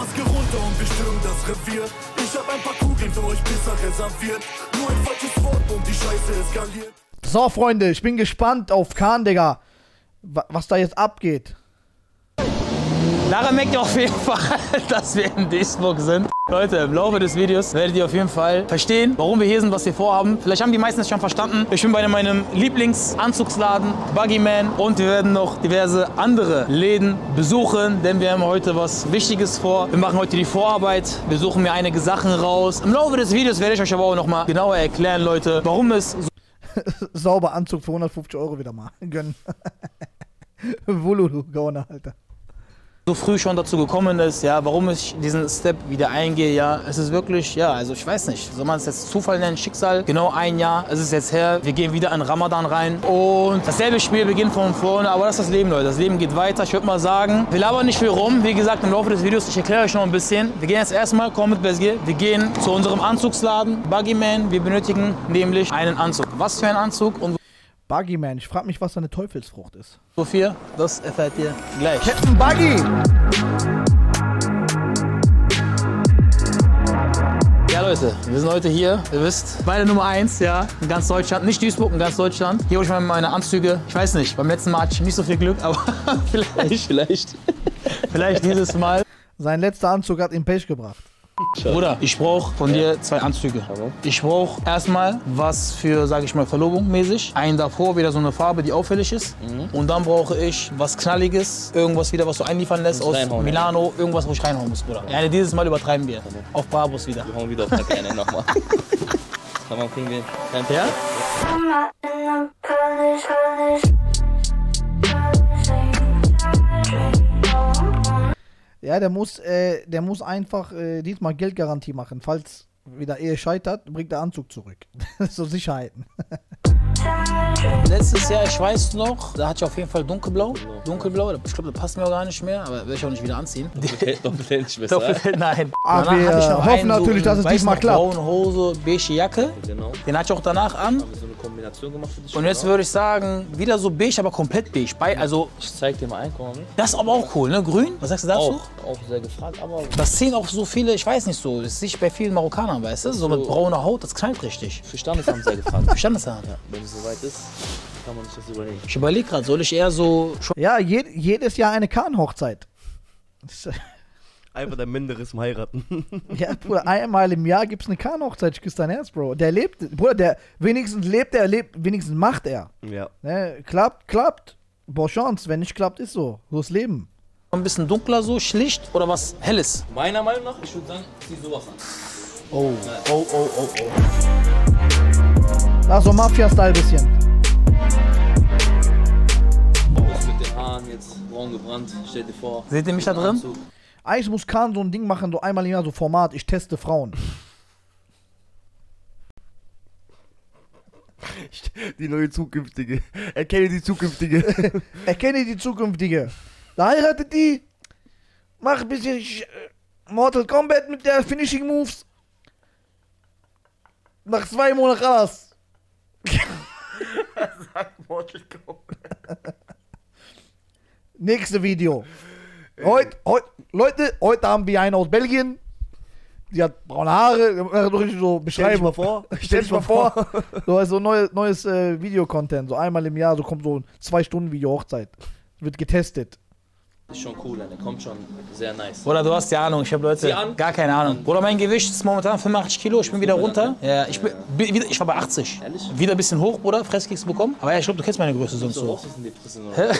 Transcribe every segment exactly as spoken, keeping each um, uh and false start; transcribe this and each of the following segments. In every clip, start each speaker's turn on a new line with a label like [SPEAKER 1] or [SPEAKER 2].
[SPEAKER 1] Maske runter und wir stürmen das Revier. Ich hab ein paar Kugeln für euch Pisser reserviert. Nur ein falsches Wort und die Scheiße eskaliert.
[SPEAKER 2] So, Freunde, ich bin gespannt auf Kahn, Digga. Was da jetzt abgeht.
[SPEAKER 3] Daran merkt ihr auf jeden Fall, dass wir in Duisburg sind. Leute, im Laufe des Videos werdet ihr auf jeden Fall verstehen, warum wir hier sind, was wir vorhaben. Vielleicht haben die meisten es schon verstanden. Ich bin bei meinem Lieblingsanzugsladen, Buggyman. Und wir werden noch diverse andere Läden besuchen, denn wir haben heute was Wichtiges vor. Wir machen heute die Vorarbeit. Wir suchen mir einige Sachen raus. Im Laufe des Videos werde ich euch aber auch noch mal genauer erklären, Leute, warum es so
[SPEAKER 2] sauber Anzug für hundertfünfzig Euro wieder mal gönnen. Wululu, Gauner, Alter.
[SPEAKER 3] so früh schon dazu gekommen ist, ja, warum ich diesen Step wieder eingehe, ja, es ist wirklich, ja, also ich weiß nicht, soll man es jetzt Zufall nennen, Schicksal, genau ein Jahr, es ist jetzt her, wir gehen wieder in Ramadan rein und dasselbe Spiel beginnt von vorne, aber das ist das Leben, Leute, das Leben geht weiter, ich würde mal sagen, wir labern nicht viel rum, wie gesagt, im Laufe des Videos, ich erkläre euch noch ein bisschen, wir gehen jetzt erstmal, komm mit B S G, wir gehen zu unserem Anzugsladen, Buggyman, wir benötigen nämlich einen Anzug, was für ein Anzug und
[SPEAKER 2] Buggyman, ich frage mich, was eine Teufelsfrucht ist.
[SPEAKER 3] wofür, das erfahrt ihr gleich.
[SPEAKER 2] Captain Buggy!
[SPEAKER 3] Ja Leute, wir sind heute hier, ihr wisst, bei der Nummer eins, ja, in ganz Deutschland, nicht Duisburg, in ganz Deutschland. Hier hole ich mal meine Anzüge, ich weiß nicht, beim letzten Mal hatte ich nicht so viel Glück, aber vielleicht, vielleicht, vielleicht dieses Mal.
[SPEAKER 2] Sein letzter Anzug hat ihm Pech gebracht.
[SPEAKER 3] Bruder, ich brauche von dir zwei Anzüge. Ich brauche erstmal was für, sage ich mal, Verlobung mäßig. Einen davor, wieder so eine Farbe, die auffällig ist. Mhm. Und dann brauche ich was Knalliges, irgendwas wieder, was du einliefern lässt aus Milano, irgendwas, wo ich reinhauen muss, Bruder. Ja, dieses Mal übertreiben wir. Auf Bravos wieder.
[SPEAKER 4] Wir hauen wieder auf der Kleine nochmal. Dann kriegen wir kein
[SPEAKER 3] Ja?
[SPEAKER 2] Ja, der muss, äh, der muss einfach äh, diesmal Geldgarantie machen. Falls wieder Ehe scheitert, bringt der Anzug zurück. So Sicherheiten.
[SPEAKER 3] Letztes Jahr, ich weiß noch, da hatte ich auf jeden Fall dunkelblau. Dunkelblau, ich glaube, das passt mir auch gar nicht mehr, aber werde ich auch nicht wieder anziehen.
[SPEAKER 4] Doppelfeld nicht besser.
[SPEAKER 3] Doppelfeld, nein.
[SPEAKER 2] Ach,
[SPEAKER 3] Danach
[SPEAKER 2] wir
[SPEAKER 3] hatte ich noch
[SPEAKER 2] hoffen
[SPEAKER 3] einen,
[SPEAKER 2] natürlich,
[SPEAKER 3] so
[SPEAKER 2] dass es
[SPEAKER 3] weiß
[SPEAKER 2] diesmal
[SPEAKER 3] noch,
[SPEAKER 2] klappt.
[SPEAKER 3] Braune Hose, beige Jacke.
[SPEAKER 4] Genau.
[SPEAKER 3] Den hatte ich auch danach an.
[SPEAKER 4] Haben wir so eine Kombination gemacht für dich.
[SPEAKER 3] Und jetzt würde ich sagen, wieder so beige, aber komplett beige. Bei, also,
[SPEAKER 4] Ich zeig dir mal ein, komm mal mit.
[SPEAKER 3] das ist aber auch cool, ne? Grün? Was sagst du dazu?
[SPEAKER 4] Auch, auch sehr gefragt, aber
[SPEAKER 3] Das ziehen auch so viele, ich weiß nicht so, das sehe ich bei vielen Marokkanern, weißt du? So mit brauner Haut, das knallt richtig.
[SPEAKER 4] für Standesamt sehr gefragt.
[SPEAKER 3] Für Standesamt.
[SPEAKER 4] Ja, wenn es soweit ist, kann man sich das überlegen.
[SPEAKER 3] Ich überlege gerade, soll ich eher so.
[SPEAKER 2] Ja, je, jedes Jahr eine Kahn-Hochzeit.
[SPEAKER 5] Einfach der Minderes heiraten.
[SPEAKER 2] Ja, Bruder, einmal im Jahr gibt's eine Kahn-Hochzeit, ich küsse dein Herz, Bro. Der lebt, Bruder, der wenigstens lebt er, lebt, wenigstens macht er.
[SPEAKER 5] Ja.
[SPEAKER 2] Ne, klappt, klappt. Boah, Chance, wenn nicht klappt, ist so. So ist Leben.
[SPEAKER 3] Ein bisschen dunkler so, schlicht oder was Helles?
[SPEAKER 4] Meiner Meinung nach, ich würde sagen, zieh sowas an.
[SPEAKER 3] Oh, oh, oh, oh, oh.
[SPEAKER 2] Da so Mafia-Style bisschen.
[SPEAKER 4] Das mit den Haaren jetzt braun gebrannt, stell dir vor.
[SPEAKER 3] Seht ihr mich da drin?
[SPEAKER 4] Anzug.
[SPEAKER 2] Eigentlich muss Kahn so ein Ding machen, so einmal im Jahr, so Format, ich teste Frauen.
[SPEAKER 5] Die neue zukünftige. Erkenne die zukünftige.
[SPEAKER 2] Erkenne die zukünftige. Da heiratet die. Mach ein bisschen äh, Mortal Kombat mit der Finishing Moves. Nach zwei Monaten raus.
[SPEAKER 5] Mortal Kombat.
[SPEAKER 2] Nächste Video. Heute, heute, Leute, heute haben wir einen aus Belgien. Die hat braune Haare. So beschreiben.
[SPEAKER 5] Stell dich mal vor.
[SPEAKER 2] Stell dich mal vor. So ist so neues, neues äh, Videocontent. So einmal im Jahr, so kommt so ein zwei Stunden Video Hochzeit. Wird getestet.
[SPEAKER 4] Ist schon cool, der kommt schon sehr nice.
[SPEAKER 3] Bruder, du hast die Ahnung, ich habe Leute,
[SPEAKER 4] Zieh an.
[SPEAKER 3] gar keine Ahnung. Bruder, mein Gewicht ist momentan fünfundachtzig Kilo, ich bin wieder runter. Ja, ich, bin, bin, wieder, ich war bei achtzig.
[SPEAKER 4] Ehrlich?
[SPEAKER 3] Wieder ein bisschen hoch, Bruder, Fresskicks bekommen. Aber ja, ich glaube, du kennst meine Größe sonst
[SPEAKER 4] So
[SPEAKER 3] so.
[SPEAKER 4] raus ist in die Prison oder?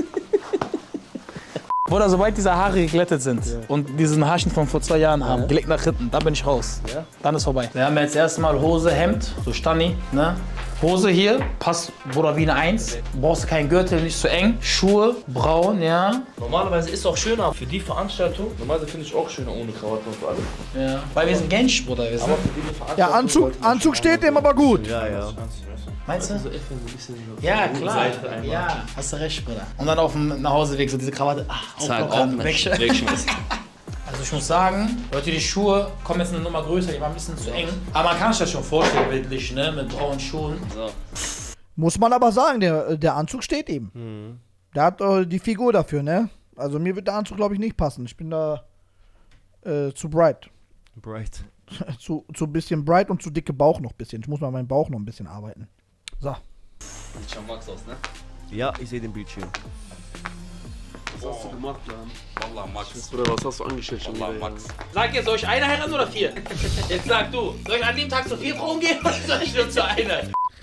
[SPEAKER 3] Bruder, sobald diese Haare geglättet sind ja. und diesen Haarschnitt von vor zwei Jahren haben, ja. gelegt nach hinten, dann bin ich raus. Ja. Dann ist vorbei. Wir haben jetzt erstmal Hose, Hemd, so Stani, ne? Hose hier, passt, Bruder, wie eine Eins. Brauchst du keinen Gürtel, nicht zu eng. Schuhe, braun, ja.
[SPEAKER 4] Normalerweise ist es auch schöner für die Veranstaltung. Normalerweise finde ich auch schöner ohne Krawatte und für alle.
[SPEAKER 3] Ja. Weil wir sind Gensch, Bruder. Wir sind
[SPEAKER 4] Aber für diese Veranstaltung.
[SPEAKER 2] Ja, Anzug, Anzug steht dem aber gut.
[SPEAKER 5] Ja, ja.
[SPEAKER 3] Meinst du?
[SPEAKER 4] So echt, wenn so ein bisschen so
[SPEAKER 3] Ja,
[SPEAKER 4] so
[SPEAKER 3] klar.
[SPEAKER 4] Seite einmal.
[SPEAKER 3] Ja, hast du recht, Bruder. Und dann auf dem Nachhauseweg so diese Krawatte, ach,
[SPEAKER 4] Zack,
[SPEAKER 3] auflockern,
[SPEAKER 4] auf,
[SPEAKER 3] wegsch-
[SPEAKER 4] wegschmeißen.
[SPEAKER 3] Also ich muss sagen, Leute, die Schuhe kommen jetzt eine Nummer größer, die waren ein bisschen zu eng. Aber man kann sich das schon vorstellen, bildlich, ne, mit braunen Schuhen.
[SPEAKER 4] So.
[SPEAKER 2] Muss man aber sagen, der, der Anzug steht ihm. Mhm. Der hat äh, die Figur dafür, ne? Also mir wird der Anzug, glaube ich, nicht passen. Ich bin da äh, zu bright.
[SPEAKER 5] Bright.
[SPEAKER 2] zu, zu bisschen bright und zu dicke Bauch noch ein bisschen. Ich muss mal meinen Bauch noch ein bisschen arbeiten. So.
[SPEAKER 6] Sieht schon Max aus, ne?
[SPEAKER 5] Ja, ich sehe den Bildschirm.
[SPEAKER 7] Was hast du gemacht, Mann?
[SPEAKER 6] Wallah, Max.
[SPEAKER 7] Bruder, was hast du angestellt schon
[SPEAKER 6] Wallah,
[SPEAKER 7] wieder?
[SPEAKER 6] Max.
[SPEAKER 3] Sag jetzt, soll ich eine heiraten oder vier? Jetzt sag du, soll ich an dem Tag zu vier Frauen gehen oder soll ich nur zu einer?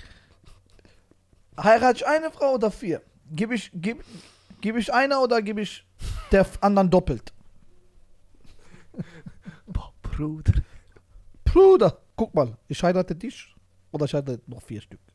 [SPEAKER 2] Heirate ich eine Frau oder vier? Gib ich, gib, gib ich einer oder gebe ich der anderen doppelt?
[SPEAKER 5] Boah, Bruder.
[SPEAKER 2] Bruder, guck mal, ich heirate dich oder ich heirate noch vier Stück.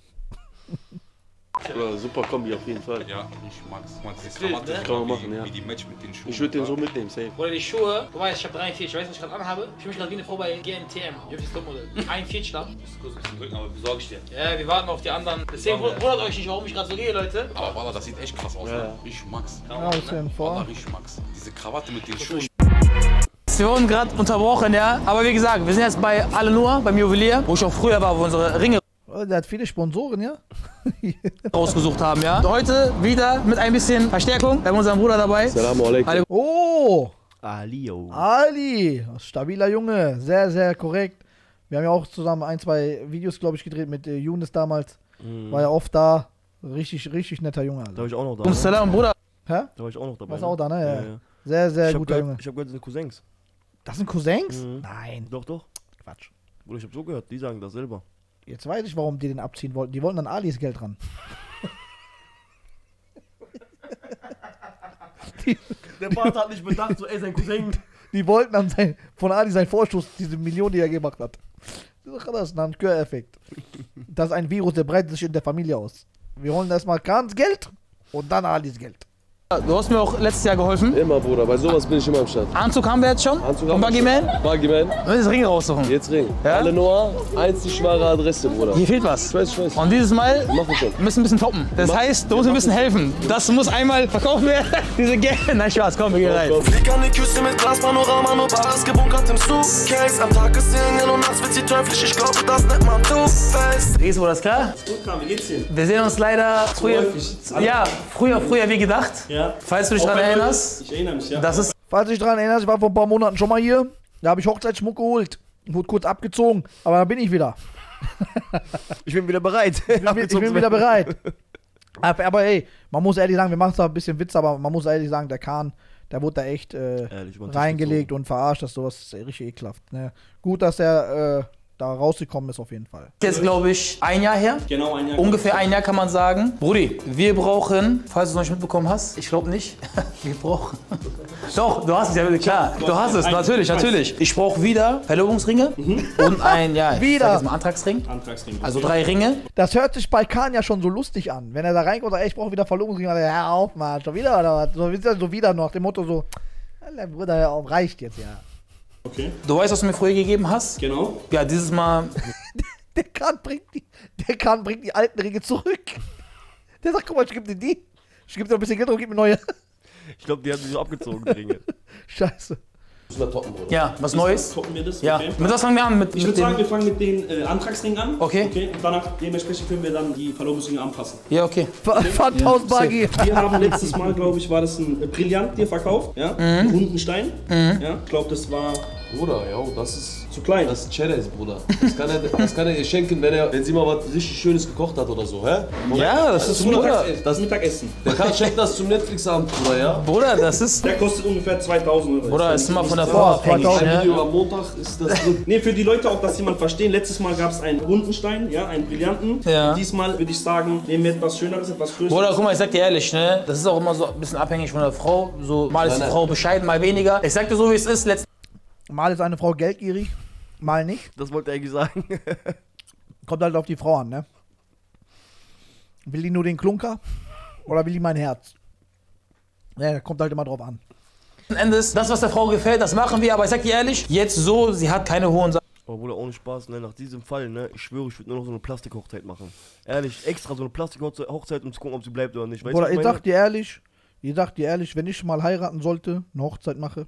[SPEAKER 7] Bruder, super Kombi auf jeden Fall.
[SPEAKER 6] Ja, ich Max. Max, die
[SPEAKER 3] wild,
[SPEAKER 6] Krawatte
[SPEAKER 3] ne?
[SPEAKER 6] ist
[SPEAKER 7] Kann man
[SPEAKER 6] wie,
[SPEAKER 7] machen, ja.
[SPEAKER 6] wie die Match mit den Schuhen.
[SPEAKER 7] Ich würde den so mitnehmen, safe.
[SPEAKER 3] Oder die Schuhe, du weißt, ich hab dreiundvierzig, weißt du, was ich gerade anhabe? Ich fühle mich gerade wie eine Frau bei G N T M, Jeffys Topmodell. einundvierzig lang.
[SPEAKER 6] Ich muss kurz ein bisschen drücken, aber besorge ich dir.
[SPEAKER 3] Ja, wir warten auf die anderen. Deswegen wundert euch nicht, warum ich gerade so gehe, Leute.
[SPEAKER 6] Aber Wallah, das sieht echt krass aus,
[SPEAKER 7] Ja,
[SPEAKER 6] ne?
[SPEAKER 7] ja.
[SPEAKER 6] Ich Max.
[SPEAKER 2] Ja, was denn vor?
[SPEAKER 6] Wallah, ich Max. Diese Krawatte mit den Schuhen.
[SPEAKER 3] Wir wurden gerade unterbrochen, ja. Aber wie gesagt, wir sind jetzt bei Alenur, beim Juwelier, wo ich auch früher war, wo unsere Ringe
[SPEAKER 2] Oh, der hat viele Sponsoren, ja?
[SPEAKER 3] rausgesucht haben, ja. Heute wieder mit ein bisschen Verstärkung. Wir haben unseren Bruder dabei.
[SPEAKER 7] Salam alaikum.
[SPEAKER 2] Oh,
[SPEAKER 5] Alio.
[SPEAKER 2] Ali, stabiler Junge, sehr, sehr korrekt. Wir haben ja auch zusammen ein, zwei Videos, glaube ich, gedreht mit äh, Younes damals.
[SPEAKER 5] Mhm.
[SPEAKER 2] War ja oft da. Richtig, richtig netter Junge.
[SPEAKER 5] Da
[SPEAKER 2] Also.
[SPEAKER 5] war ich auch noch da.
[SPEAKER 3] Um
[SPEAKER 5] Ne?
[SPEAKER 3] Salam, Bruder.
[SPEAKER 2] Hä?
[SPEAKER 5] Da war ich auch noch dabei.
[SPEAKER 2] Warst
[SPEAKER 5] ne?
[SPEAKER 2] auch da, ne? Ja.
[SPEAKER 5] Ja, ja.
[SPEAKER 2] Sehr, sehr
[SPEAKER 5] Ich hab
[SPEAKER 2] guter
[SPEAKER 5] gehört,
[SPEAKER 2] Junge.
[SPEAKER 5] ich hab gehört, das sind Cousins.
[SPEAKER 2] Das sind Cousins?
[SPEAKER 5] Mhm.
[SPEAKER 2] Nein,
[SPEAKER 5] Doch, doch.
[SPEAKER 2] Quatsch.
[SPEAKER 5] Bruder, ich hab so gehört, die sagen das selber.
[SPEAKER 2] Jetzt weiß ich, warum die den abziehen wollten. Die wollten an Alis Geld ran. die,
[SPEAKER 5] Der Vater hat nicht bedacht, so ey, sein Cousin.
[SPEAKER 2] die wollten an sein, von Ali seinen Vorschuss, diese Million, die er gemacht hat. Das ist ein Gehöreffekt. Das ist ein Virus, der breitet sich in der Familie aus. Wir holen erstmal Kahns Geld und dann Alis Geld.
[SPEAKER 3] Du hast mir auch letztes Jahr geholfen.
[SPEAKER 7] Immer, Bruder, bei sowas bin ich immer am Start.
[SPEAKER 3] Anzug haben wir jetzt schon.
[SPEAKER 7] Anzug
[SPEAKER 3] Und
[SPEAKER 7] haben wir
[SPEAKER 3] Buggy Man.
[SPEAKER 7] schon. Buggy Man.
[SPEAKER 3] Wir müssen das Ring raussuchen.
[SPEAKER 7] Jetzt Ring.
[SPEAKER 3] Ja?
[SPEAKER 7] Alle Noah, einzig wahre Adresse, Bruder.
[SPEAKER 3] Hier fehlt was.
[SPEAKER 7] Ich weiß, ich weiß.
[SPEAKER 3] Und dieses Mal
[SPEAKER 7] Mach ich schon.
[SPEAKER 3] wir müssen ein bisschen toppen. Das heißt, du musst mir ein bisschen helfen. Das muss einmal verkauft werden. Diese Geld. Nein, Spaß, komm, wir gehen rein.
[SPEAKER 1] Flieg an die Küste mit Glaspanorama, nur Bares gebunkert im Suitcase. Am Tag ist Single und nachts wird sie teuflisch, ich glaube, das nennt man Two-Face.
[SPEAKER 3] Riso, das klar?
[SPEAKER 8] Wie geht's dir?
[SPEAKER 3] Wir sehen uns leider früher, ja, früher, früher wie gedacht.
[SPEAKER 8] Ja.
[SPEAKER 3] Falls du dich daran erinnerst,
[SPEAKER 8] Ich erinnere mich, ja.
[SPEAKER 3] das ist
[SPEAKER 2] Falls du dich daran erinnerst, ich war vor ein paar Monaten schon mal hier. Da habe ich Hochzeitsschmuck geholt. Wurde kurz abgezogen, aber da bin ich wieder.
[SPEAKER 5] Ich bin wieder bereit.
[SPEAKER 2] Ich bin, ich bin wieder bereit. Aber, aber ey, man muss ehrlich sagen, wir machen zwar ein bisschen Witz, aber man muss ehrlich sagen, der Kahn, der wurde da echt äh,
[SPEAKER 5] Ehrlich, über den Tisch
[SPEAKER 2] reingelegt und verarscht, dass sowas ist richtig ekelhaft. Ne? Gut, dass er äh, da rausgekommen ist auf jeden Fall.
[SPEAKER 3] jetzt, glaube ich, ein Jahr her.
[SPEAKER 8] Genau ein Jahr.
[SPEAKER 3] Ungefähr ein Jahr kann man sagen. Brudi, wir brauchen, falls du es noch nicht mitbekommen hast, ich glaube nicht, wir brauchen. Doch, du hast es ja, klar, du hast es, natürlich, natürlich. Ich brauche wieder Verlobungsringe und ein, ja, ich
[SPEAKER 2] Wieder.
[SPEAKER 3] sag jetzt mal Antragsring.
[SPEAKER 8] Antragsring.
[SPEAKER 3] Also drei Ringe.
[SPEAKER 2] Das hört sich bei Kahn ja schon so lustig an. Wenn er da reinkommt, ey, ich brauche wieder Verlobungsring, dann, hör auf, Mann, schon wieder oder was? So, so wieder nach dem Motto so, Alter, Bruder, hör auf, reicht jetzt, ja.
[SPEAKER 8] Okay,
[SPEAKER 3] Du weißt, was du mir früher gegeben hast?
[SPEAKER 8] genau.
[SPEAKER 3] Ja, dieses Mal,
[SPEAKER 2] Der Kahn bringt die, der Kahn bringt die alten Ringe zurück. Der sagt, guck mal, ich geb dir die. Ich geb dir ein bisschen Geld und gib mir neue.
[SPEAKER 5] Ich glaube, die haben sich so abgezogen, die Ringe.
[SPEAKER 2] Scheiße.
[SPEAKER 7] Müssen wir toppen, Bruder.
[SPEAKER 3] ja, was Neues.
[SPEAKER 8] Gucken wir das?
[SPEAKER 3] Ja,
[SPEAKER 8] Okay.
[SPEAKER 3] mit was fangen wir an? Mit,
[SPEAKER 8] Ich
[SPEAKER 3] mit
[SPEAKER 8] würde sagen,
[SPEAKER 3] dem,
[SPEAKER 8] wir fangen mit den äh, Antragsringen an.
[SPEAKER 3] Okay.
[SPEAKER 8] Okay. Und danach dementsprechend können wir dann die Verlobungsringe anpassen.
[SPEAKER 3] ja, okay.
[SPEAKER 2] Fahrtausend Buggy.
[SPEAKER 8] Wir haben letztes Mal, glaube ich, war das ein äh, Brillant dir verkauft. Ja. Einen runden Stein. Ja. Ich glaube, das war
[SPEAKER 7] Bruder, ja, das ist.
[SPEAKER 8] zu klein.
[SPEAKER 7] Das ist Cheddar, Bruder. Das kann, er, das kann er ihr schenken, wenn, er, wenn sie mal was richtig Schönes gekocht hat oder so, hä?
[SPEAKER 3] Ja, das ist
[SPEAKER 8] zum
[SPEAKER 3] Bruder.
[SPEAKER 8] Mittagessen. Das Mittagessen.
[SPEAKER 7] Der kann schenken das zum Netflix-Abend, Bruder, ja?
[SPEAKER 3] Bruder, das ist,
[SPEAKER 8] Der kostet ungefähr zweitausend Euro.
[SPEAKER 3] Bruder, ist immer von der
[SPEAKER 2] Boah,
[SPEAKER 3] Frau abhängig,
[SPEAKER 2] zweitausend.
[SPEAKER 7] Ein
[SPEAKER 3] ne?
[SPEAKER 7] Video am Montag ist das drin.
[SPEAKER 8] Ne, für die Leute auch, dass jemand verstehen. Letztes Mal gab es einen runden Stein, ja, einen Brillanten.
[SPEAKER 3] Ja.
[SPEAKER 8] Und diesmal würde ich sagen, nehmen wir etwas Schöneres, etwas Größeres.
[SPEAKER 3] Bruder, guck mal, ich sag dir ehrlich, ne? Das ist auch immer so ein bisschen abhängig von der Frau. So, mal ist die
[SPEAKER 7] Nein, nein.
[SPEAKER 3] Frau bescheiden, mal weniger. Ich sag dir so, wie es ist. Letzt
[SPEAKER 2] Mal ist eine Frau geldgierig, mal nicht.
[SPEAKER 5] Das wollte er eigentlich sagen.
[SPEAKER 2] Kommt halt auf die Frau an, ne? Will die nur den Klunker oder will die mein Herz? Ja, kommt halt immer drauf an.
[SPEAKER 3] Endes, das, was der Frau gefällt, das machen wir. Aber ich sag dir ehrlich, jetzt so, sie hat keine hohen Sachen.
[SPEAKER 5] Aber Bruder, ohne Spaß, ne, nach diesem Fall, ne, ich schwöre, ich würde nur noch so eine Plastikhochzeit machen. Ehrlich, extra so eine Plastikhochzeit, um zu gucken, ob sie bleibt oder nicht. Weißt
[SPEAKER 2] Oder
[SPEAKER 5] du, was
[SPEAKER 2] ich
[SPEAKER 5] ich meine?
[SPEAKER 2] sag dir ehrlich, ich sag dir ehrlich, wenn ich mal heiraten sollte, eine Hochzeit mache,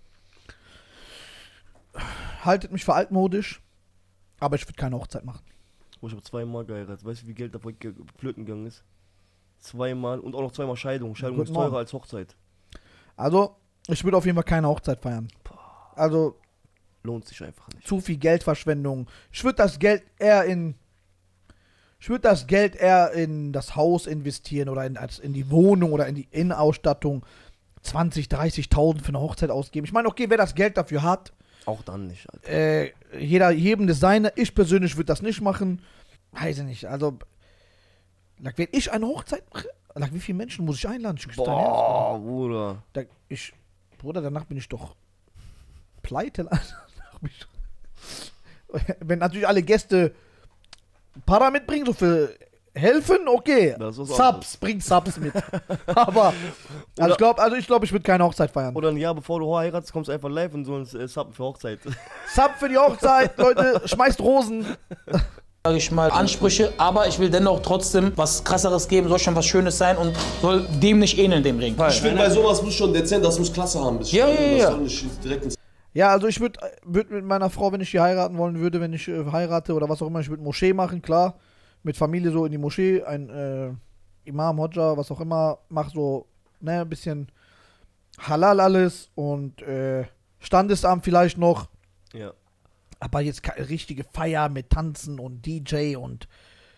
[SPEAKER 2] haltet mich für altmodisch, aber ich würde keine Hochzeit machen.
[SPEAKER 5] Oh, ich habe zweimal geheiratet. Weißt du, wie viel Geld davon ge- flöten gegangen ist? Zweimal und auch noch zweimal Scheidung. Scheidung
[SPEAKER 2] Guten
[SPEAKER 5] ist teurer
[SPEAKER 2] Morgen.
[SPEAKER 5] als Hochzeit.
[SPEAKER 2] Also, ich würde auf jeden Fall keine Hochzeit feiern. Also
[SPEAKER 5] lohnt sich einfach nicht.
[SPEAKER 2] zu viel Geldverschwendung. Ich würde das Geld eher in ich würde das Geld eher in das Haus investieren oder in, als in die Wohnung oder in die Innenausstattung. zwanzig, dreißigtausend für eine Hochzeit ausgeben. Ich meine, okay, wer das Geld dafür hat,
[SPEAKER 5] Auch dann nicht, Alter.
[SPEAKER 2] äh, jeder, jedem das seine. Ich persönlich würde das nicht machen. Weiß ich nicht. Also, like, wenn ich eine Hochzeit mache, like, wie viele Menschen muss ich einladen? Ich küsse dein Herz,
[SPEAKER 5] Boah, Bruder.
[SPEAKER 2] Da, ich, Bruder, danach bin ich doch pleite. Danach bin ich- Wenn natürlich alle Gäste Para mitbringen, so für helfen, okay.
[SPEAKER 5] Das ist was
[SPEAKER 2] Subs,
[SPEAKER 5] anderes.
[SPEAKER 2] bring Subs mit. Aber, also ich glaube, also ich, glaub, ich würde keine Hochzeit feiern.
[SPEAKER 5] Oder ein Jahr bevor du heiratest, kommst du einfach live und so ein äh, Sub für Hochzeit.
[SPEAKER 2] Sub für die Hochzeit, Leute, schmeißt Rosen.
[SPEAKER 3] Sag ich mal, Ansprüche, aber ich will dennoch trotzdem was krasseres geben, soll schon was Schönes sein und soll dem nicht ähneln, dem Ring.
[SPEAKER 7] Ich finde, bei sowas muss schon dezent, das muss Klasse haben. Das
[SPEAKER 3] Ja, ja,
[SPEAKER 7] das
[SPEAKER 3] ja.
[SPEAKER 7] soll nicht direkt ins
[SPEAKER 2] Ja, also ich würde würd mit meiner Frau, wenn ich die heiraten wollen würde, wenn ich äh, heirate oder was auch immer, ich würde Moschee machen, klar. Mit Familie so in die Moschee, ein äh, Imam, Hodja, was auch immer, mach so, ne, ein bisschen Halal alles und äh, Standesamt vielleicht noch.
[SPEAKER 5] Ja.
[SPEAKER 2] Aber jetzt keine richtige Feier mit Tanzen und D J und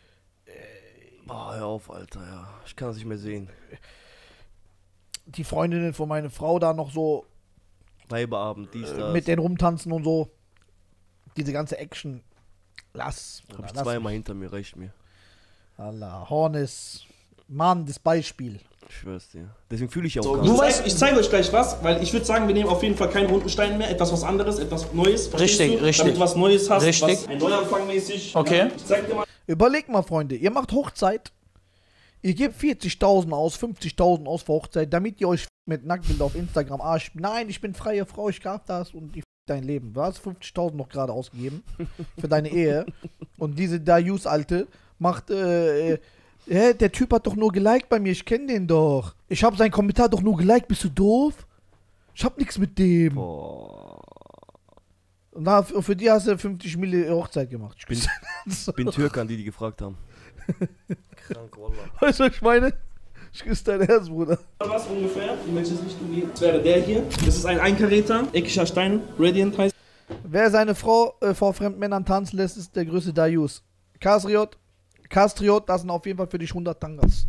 [SPEAKER 5] Boah, hör auf, Alter, ja. Ich kann das nicht mehr sehen.
[SPEAKER 2] die Freundinnen von meiner Frau da noch so
[SPEAKER 5] Weiberabend, dies,
[SPEAKER 2] äh,
[SPEAKER 5] das.
[SPEAKER 2] mit denen rumtanzen und so. Diese ganze Action. Lass.
[SPEAKER 5] Hab
[SPEAKER 2] Bruder,
[SPEAKER 5] ich
[SPEAKER 2] lass
[SPEAKER 5] zweimal hinter mir, reicht mir.
[SPEAKER 2] Allah, Hornis. Mann, das Beispiel.
[SPEAKER 5] Ich schwör's dir. Deswegen fühle ich auch
[SPEAKER 7] So,
[SPEAKER 5] gar
[SPEAKER 8] Du
[SPEAKER 5] nicht.
[SPEAKER 8] weißt, ich zeige euch gleich was, weil ich würde sagen, wir nehmen auf jeden Fall keinen runden Stein mehr, etwas was anderes, etwas Neues. verstehst
[SPEAKER 3] Richtig,
[SPEAKER 8] du?
[SPEAKER 3] richtig.
[SPEAKER 8] Damit du was Neues hast,
[SPEAKER 3] Richtig.
[SPEAKER 8] was ein Neuanfang mäßig.
[SPEAKER 3] Okay.
[SPEAKER 8] Ja, ich zeig dir mal.
[SPEAKER 2] Überlegt mal, Freunde, ihr macht Hochzeit. Ihr gebt vierzigtausend aus, fünfzigtausend aus für Hochzeit, damit ihr euch mit Nacktbild auf Instagram arsch. Nein, ich bin freie Frau, ich darf das und die dein Leben. Du hast fünfzigtausend noch gerade ausgegeben für deine Ehe. Und diese Dayus Alte macht, äh, äh, hä, der Typ hat doch nur geliked bei mir, ich kenne den doch. Ich habe seinen Kommentar doch nur geliked, bist du doof? Ich hab nichts mit dem.
[SPEAKER 5] Boah.
[SPEAKER 2] Und da, für die hast du fünfzig Mille Hochzeit gemacht. Ich
[SPEAKER 5] Bin, bin Türkern, die die gefragt haben.
[SPEAKER 7] Krank, Wallah.
[SPEAKER 2] Weißt du, was ich meine? Ich küsse dein Herz, Bruder.
[SPEAKER 8] Was ungefähr, in welche Richtung geht. Das wäre der hier. Das ist ein Einkaräter, eckiger Stein, Radiant heißt.
[SPEAKER 2] Wer seine Frau äh, vor fremden Männern tanzen lässt, ist der größte Dayus. Kastriot, Kastriot, das sind auf jeden Fall für dich hundert Tangas.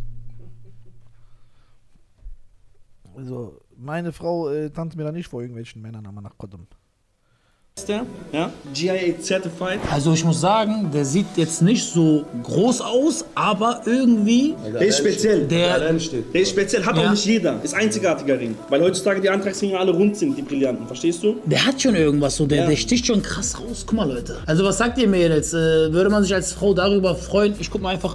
[SPEAKER 2] Also, meine Frau äh, tanzt mir da nicht vor irgendwelchen Männern, aber nach Kodum.
[SPEAKER 8] Ist der, ja, G I A Certified.
[SPEAKER 3] Also ich muss sagen, der sieht jetzt nicht so groß aus, aber irgendwie
[SPEAKER 8] Der ist speziell.
[SPEAKER 3] der...
[SPEAKER 7] Allein steht.
[SPEAKER 8] Der ist speziell, hat
[SPEAKER 3] Ja.
[SPEAKER 8] auch nicht jeder. Ist einzigartiger Ring. Weil heutzutage die Antragsringe alle rund sind, die Brillanten. Verstehst du?
[SPEAKER 3] Der hat schon irgendwas so, der,
[SPEAKER 8] Ja.
[SPEAKER 3] der sticht schon krass raus. Guck mal, Leute. Also was sagt ihr mir jetzt? Äh, würde man sich als Frau darüber freuen? Ich guck mal einfach.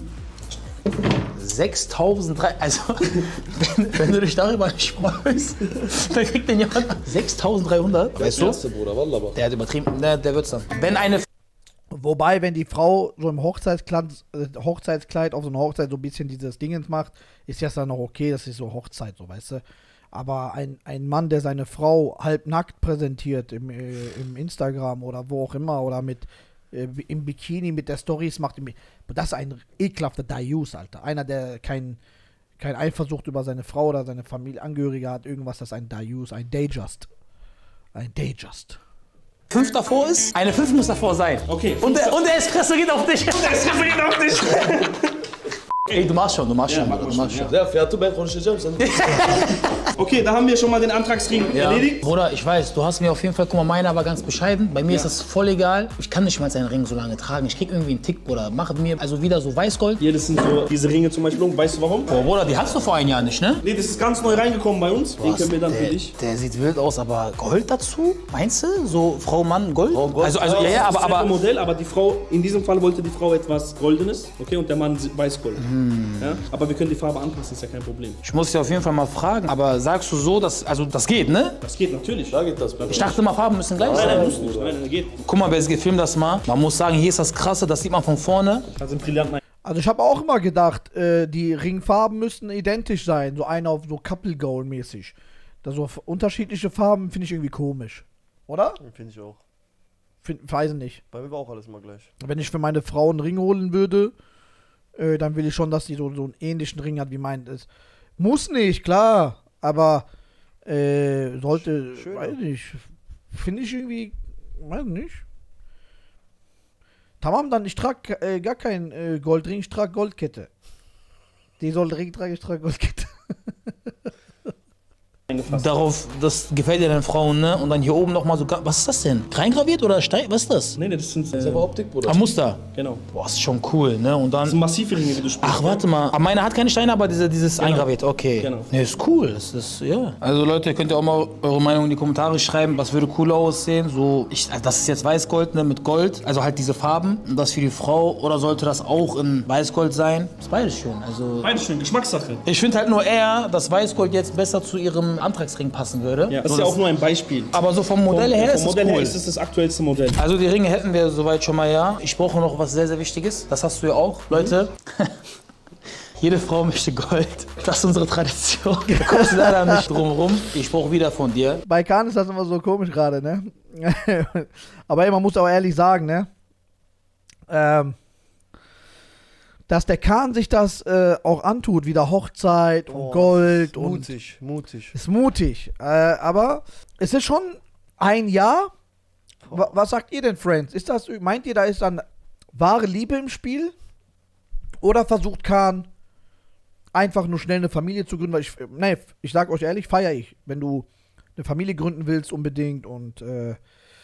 [SPEAKER 3] sechstausenddreihundert, also wenn, wenn du dich darüber nicht freust, dann kriegt den jemand sechstausenddreihundert. Weißt du?
[SPEAKER 7] Erste Bruder, Wallah. aber-
[SPEAKER 3] Der hat übertrieben, der, der wird's dann. Wenn eine
[SPEAKER 2] Wobei, wenn die Frau so im Hochzeitskleid, äh, Hochzeitskleid auf so einer Hochzeit so ein bisschen dieses Dingens macht, ist das dann noch okay, das ist so Hochzeit, so, weißt du. Aber ein, ein Mann, der seine Frau halbnackt präsentiert im, äh, im Instagram oder wo auch immer oder mit äh, im Bikini mit der Stories macht, im, das ist ein ekelhafter Dayus, Alter. Einer, der kein, kein Eifersucht über seine Frau oder seine Familienangehörige hat, irgendwas, das ist ein Dayus, ein Dayjust. Ein Dayjust.
[SPEAKER 3] fünf davor ist, eine fünf muss davor sein.
[SPEAKER 8] Okay.
[SPEAKER 3] Und der, und der Espresso geht auf dich. Der Espresso geht auf dich. Ey, du machst schon, du machst schon,
[SPEAKER 8] mach
[SPEAKER 3] du
[SPEAKER 8] ich
[SPEAKER 3] machst
[SPEAKER 8] schon,
[SPEAKER 3] schon.
[SPEAKER 7] Ja, fährt du bei Chronische Gems.
[SPEAKER 8] Okay, da haben wir schon mal den Antragsring
[SPEAKER 3] Ja.
[SPEAKER 8] erledigt.
[SPEAKER 3] Bruder, ich weiß, du hast mir auf jeden Fall, guck mal, meiner war ganz bescheiden. Bei mir ist das voll egal. Ich kann nicht mal seinen Ring so lange tragen. Ich krieg irgendwie einen Tick, Bruder. Mach mir also wieder so Weißgold.
[SPEAKER 8] Hier, das sind so diese Ringe zum Beispiel. Weißt du warum?
[SPEAKER 3] Boah, Bruder, die hast du vor einem Jahr nicht, ne?
[SPEAKER 8] Nee, das ist ganz neu reingekommen bei uns. Den können wir dann für
[SPEAKER 3] der,
[SPEAKER 8] dich.
[SPEAKER 3] der sieht wild aus, aber Gold dazu? Meinst du? So Frau, Mann, Gold?
[SPEAKER 7] Gold.
[SPEAKER 3] Also, also ja, ja, aber,
[SPEAKER 8] Das ist ein
[SPEAKER 3] aber
[SPEAKER 8] Modell, aber die Frau, in diesem Fall wollte die Frau etwas Goldenes, okay, und der Mann Weißgold. Ja? Aber wir können die Farbe anpassen, ist ja kein Problem.
[SPEAKER 3] ich muss dich auf jeden Fall mal fragen. Aber sagst du so, dass, also das geht, ne?
[SPEAKER 8] Das geht natürlich.
[SPEAKER 7] Da geht das, Bruder.
[SPEAKER 3] Ich dachte mal, Farben müssen gleich
[SPEAKER 8] Nein, nein,
[SPEAKER 3] sein.
[SPEAKER 8] muss nicht. Nein, nein, geht.
[SPEAKER 3] Guck mal, wer gefilmt das mal. Man muss sagen, hier ist das Krasse, das sieht man von vorne.
[SPEAKER 8] Da sind Brillanten.
[SPEAKER 2] Also ich habe auch immer gedacht, äh, die Ringfarben müssten identisch sein, so einer auf so Couple Goal mäßig. Da so f- unterschiedliche Farben finde ich irgendwie komisch, oder?
[SPEAKER 5] Finde ich auch.
[SPEAKER 2] Find, weiß ich nicht.
[SPEAKER 5] Bei mir war auch alles mal gleich.
[SPEAKER 2] Wenn ich für meine Frau einen Ring holen würde, äh, dann will ich schon, dass die so, so einen ähnlichen Ring hat wie mein ist. Muss nicht, klar, aber äh, sollte,
[SPEAKER 5] Schöner.
[SPEAKER 2] weiß nicht, finde ich irgendwie, weiß nicht. Tamam, dann ich trage äh, gar kein äh, Goldring, ich trage Goldkette. Die soll Ring tragen, ich trage Goldkette.
[SPEAKER 3] Darauf, das gefällt dir den Frauen, ne? Und dann hier oben nochmal so, was ist das denn? Reingraviert oder Stein? Was ist das?
[SPEAKER 8] Nee, nee, das sind.
[SPEAKER 7] Das ist
[SPEAKER 8] Äh,
[SPEAKER 7] aber Optik, Bruder.
[SPEAKER 3] Ah, Muster.
[SPEAKER 8] genau.
[SPEAKER 3] Boah, ist schon cool, ne? Und dann.
[SPEAKER 8] Das sind massive Ringe, wie du spielst.
[SPEAKER 3] Ach, warte mal. Aber meine hat keine Steine, aber diese, dieses eingraviert. Okay.
[SPEAKER 8] Genau.
[SPEAKER 3] Ne, ist cool. Das ist, ja. Also Leute, könnt ihr auch mal eure Meinung in die Kommentare schreiben. Was würde cooler aussehen? So, ich, also das ist jetzt Weißgold, ne? Mit Gold. Also halt diese Farben. Und das für die Frau. Oder sollte das auch in Weißgold sein? Ist beides schön. Also.
[SPEAKER 8] Beides schön, Geschmackssache.
[SPEAKER 3] Ich finde halt nur eher, dass Weißgold jetzt besser zu ihrem Antragsring passen würde.
[SPEAKER 8] Ja, das
[SPEAKER 3] so,
[SPEAKER 8] ist ja auch nur ein Beispiel.
[SPEAKER 3] Aber so vom Modell
[SPEAKER 8] vom,
[SPEAKER 3] her
[SPEAKER 8] vom
[SPEAKER 3] ist es
[SPEAKER 8] Modell
[SPEAKER 3] cool.
[SPEAKER 8] her ist es das aktuellste Modell.
[SPEAKER 3] Also die Ringe hätten wir soweit schon mal, ja. Ich brauche noch was sehr, sehr Wichtiges. Das hast du ja auch. Leute, jede Frau möchte Gold. Das ist unsere Tradition. Du kommst leider nicht drum rum. Ich brauche wieder von dir.
[SPEAKER 2] Bei Kahn ist das immer so komisch gerade, ne? Aber ey, man muss auch ehrlich sagen, ne? Ähm, dass der Kahn sich das äh, auch antut, wieder Hochzeit und
[SPEAKER 5] Oh,
[SPEAKER 2] Gold und
[SPEAKER 5] Mutig, mutig.
[SPEAKER 2] ist mutig. Äh, aber es ist schon ein Jahr. Wa- Was sagt ihr denn, Friends? Ist das, meint ihr, da ist dann wahre Liebe im Spiel? Oder versucht Kahn einfach nur schnell eine Familie zu gründen? Weil ich, nee, ich sag euch ehrlich, feiere ich. Wenn du eine Familie gründen willst unbedingt und äh,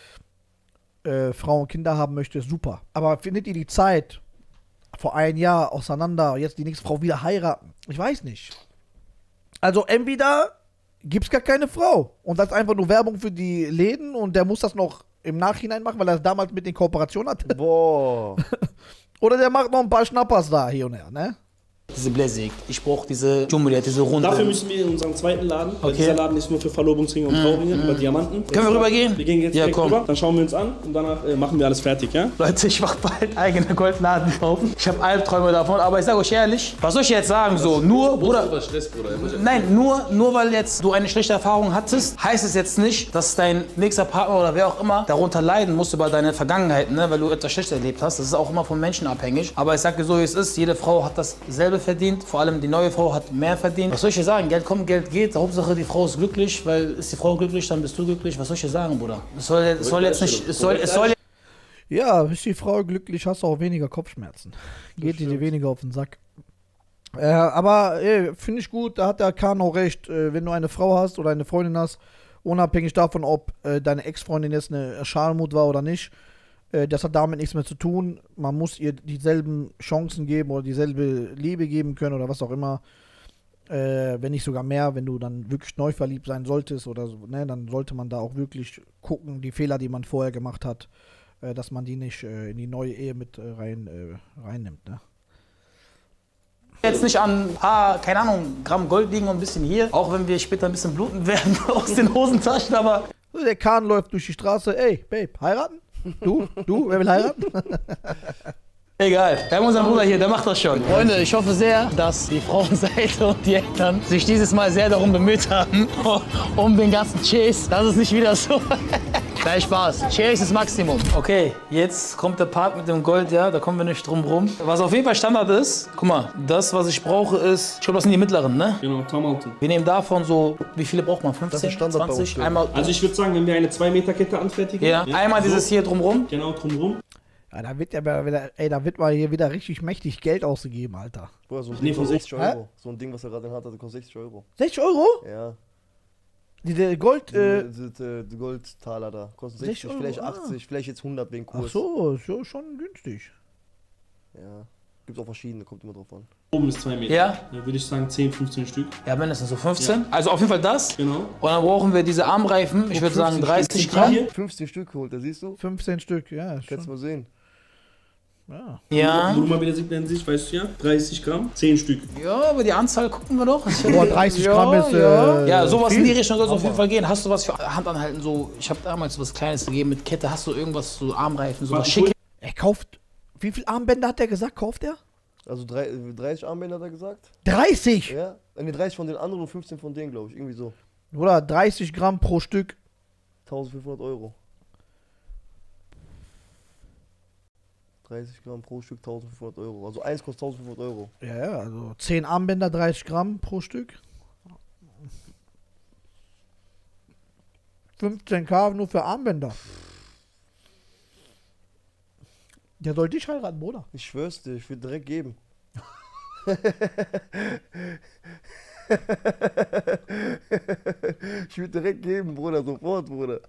[SPEAKER 2] äh, Frau und Kinder haben möchtest, super. Aber findet ihr die Zeit vor ein Jahr auseinander, jetzt die nächste Frau wieder heiraten? Ich weiß nicht. Also entweder gibt's gar keine Frau und das ist einfach nur Werbung für die Läden und der muss das noch im Nachhinein machen, weil er das damals mit den Kooperationen hatte.
[SPEAKER 5] Boah.
[SPEAKER 2] Oder der macht noch ein paar Schnappers da hier und her, ne?
[SPEAKER 3] Diese Bläsig. Ich brauche diese Jumbo, diese Runde.
[SPEAKER 8] Dafür müssen wir in unseren zweiten Laden, weil
[SPEAKER 3] Okay.
[SPEAKER 8] dieser Laden ist nur für Verlobungsringe und Trauringe, über Diamanten.
[SPEAKER 3] Können wir rübergehen?
[SPEAKER 8] Wir gehen jetzt
[SPEAKER 3] Ja,
[SPEAKER 8] direkt
[SPEAKER 3] komm.
[SPEAKER 8] rüber, dann schauen wir uns an und danach äh, machen wir alles fertig, ja?
[SPEAKER 3] Leute, ich mach bald eigene Goldladen kaufen. Ich habe Albträume davon, aber ich sage euch ehrlich, was soll ich jetzt sagen? So, nur, Bruder.
[SPEAKER 7] Bruder. Stress, Bruder.
[SPEAKER 3] Nein, nur, nur weil jetzt du eine schlechte Erfahrung hattest, heißt es jetzt nicht, dass dein nächster Partner oder wer auch immer darunter leiden muss über deine Vergangenheit, ne, weil du etwas Schlechtes erlebt hast. Das ist auch immer von Menschen abhängig. Aber ich sage dir so, wie es ist. Jede Frau hat dasselbe verdient. Vor allem die neue Frau hat mehr verdient. Was soll ich dir sagen? Geld kommt, Geld geht. Hauptsache die Frau ist glücklich, weil ist die Frau glücklich, dann bist du glücklich. Was soll ich dir sagen, Bruder? Es soll, es soll jetzt nicht, es soll, es soll
[SPEAKER 2] Ja, ist die Frau glücklich, hast du auch weniger Kopfschmerzen. Geht dir weniger auf den Sack. Äh, aber finde ich gut, da hat der Kahn auch recht. Äh, wenn du eine Frau hast oder eine Freundin hast, unabhängig davon, ob äh, deine Ex-Freundin jetzt eine Schalmut war oder nicht, äh, das hat damit nichts mehr zu tun. Man muss ihr dieselben Chancen geben oder dieselbe Liebe geben können oder was auch immer. Äh, wenn nicht sogar mehr, wenn du dann wirklich neu verliebt sein solltest oder so, ne, dann sollte man da auch wirklich gucken, die Fehler, die man vorher gemacht hat, äh, dass man die nicht äh, in die neue Ehe mit äh, rein, äh, reinnimmt, ne?
[SPEAKER 3] jetzt nicht an ein paar, keine Ahnung, Gramm Gold liegen und ein bisschen hier. Auch wenn wir später ein bisschen bluten werden aus den Hosentaschen, aber
[SPEAKER 2] Der Kahn läuft durch die Straße, ey, Babe, heiraten? Du? Du? Wer will heiraten?
[SPEAKER 3] egal. Wir haben unseren Bruder hier, der macht das schon. Freunde, ich hoffe sehr, dass die Frauenseite und die Eltern sich dieses Mal sehr darum bemüht haben, um den ganzen Chase, dass es nicht wieder so. Nein, Spaß. Chase ist Maximum. Okay, jetzt kommt der Part mit dem Gold, ja, da kommen wir nicht drum rum. Was auf jeden Fall Standard ist, guck mal, das, was ich brauche, ist, ich glaube, das sind die mittleren, ne?
[SPEAKER 8] Genau, Tamauken.
[SPEAKER 3] Wir nehmen davon so, wie viele braucht man? fünfzehn,
[SPEAKER 5] Das ist Standard bei uns,
[SPEAKER 3] zwanzig?
[SPEAKER 5] ja.
[SPEAKER 3] Einmal,
[SPEAKER 8] Also ich würde sagen, wenn wir eine zwei Meter Kette anfertigen.
[SPEAKER 3] ja, einmal dieses hier drumrum.
[SPEAKER 8] Genau, drumrum.
[SPEAKER 2] Ja, da wird ja wieder, ey, da wird mal hier wieder richtig mächtig Geld ausgegeben, Alter.
[SPEAKER 5] Bruder, so ein
[SPEAKER 8] Nee,
[SPEAKER 5] Ding
[SPEAKER 8] von
[SPEAKER 5] kostet sechzig
[SPEAKER 2] Hä?
[SPEAKER 5] Euro. So ein Ding, was er gerade hat, das kostet sechzig Euro.
[SPEAKER 2] sechzig Euro?
[SPEAKER 5] Ja.
[SPEAKER 2] Diese Gold, äh,
[SPEAKER 5] Die, die, die, die Goldtaler da. Kostet
[SPEAKER 2] sechzig
[SPEAKER 5] sechzig,
[SPEAKER 2] Euro,
[SPEAKER 5] vielleicht
[SPEAKER 2] ah.
[SPEAKER 5] achtzig, vielleicht jetzt hundert wegen Kurs.
[SPEAKER 2] ach so, ist ja schon günstig.
[SPEAKER 5] Ja. Gibt's auch verschiedene, kommt immer drauf an.
[SPEAKER 8] Oben ist zwei Meter.
[SPEAKER 3] Ja.
[SPEAKER 8] Da würde ich sagen zehn, fünfzehn Stück.
[SPEAKER 3] Ja, mindestens so fünfzehn. Also auf jeden Fall das.
[SPEAKER 8] Genau.
[SPEAKER 3] Und dann brauchen wir diese Armreifen, ich würde sagen dreißig
[SPEAKER 8] Stück
[SPEAKER 3] Gramm.
[SPEAKER 8] hier.
[SPEAKER 5] fünfzehn Stück geholt, da siehst du?
[SPEAKER 2] fünfzehn Stück, ja, ist
[SPEAKER 5] Kannst
[SPEAKER 2] schon,
[SPEAKER 5] mal sehen.
[SPEAKER 2] ja.
[SPEAKER 3] Ja.
[SPEAKER 8] Wo du mal wieder sieht, nennen sich, weißt du ja, dreißig Gramm, zehn Stück.
[SPEAKER 3] Ja, aber die Anzahl gucken wir doch.
[SPEAKER 2] Boah, dreißig
[SPEAKER 3] ja,
[SPEAKER 2] Gramm ist,
[SPEAKER 3] ja.
[SPEAKER 2] äh,
[SPEAKER 3] Ja, sowas in
[SPEAKER 2] viel.
[SPEAKER 3] die Richtung soll es auf jeden Fall gehen. Hast du was für Handanhalten? So, ich habe damals was Kleines gegeben mit Kette. Hast du irgendwas, so Armreifen, so was
[SPEAKER 8] Warte,
[SPEAKER 3] Schickes?
[SPEAKER 2] Er kauft, wie viel Armbänder hat er gesagt, kauft er?
[SPEAKER 5] Also drei, dreißig Armbänder hat er gesagt.
[SPEAKER 2] dreißig!
[SPEAKER 5] Ja. Ne, dreißig von den anderen und fünfzehn von denen, glaube ich. Irgendwie so.
[SPEAKER 2] Oder dreißig Gramm pro Stück.
[SPEAKER 5] eintausendfünfhundert Euro. dreißig Gramm pro Stück, eintausendfünfhundert Euro. Also eins kostet eintausendfünfhundert Euro.
[SPEAKER 2] Ja, ja, also zehn Armbänder, dreißig Gramm pro Stück. fünfzehntausend nur für Armbänder. Der soll dich heiraten, Bruder.
[SPEAKER 5] Ich schwör's dir, ich will direkt geben. Ich will direkt geben, Bruder, sofort, Bruder.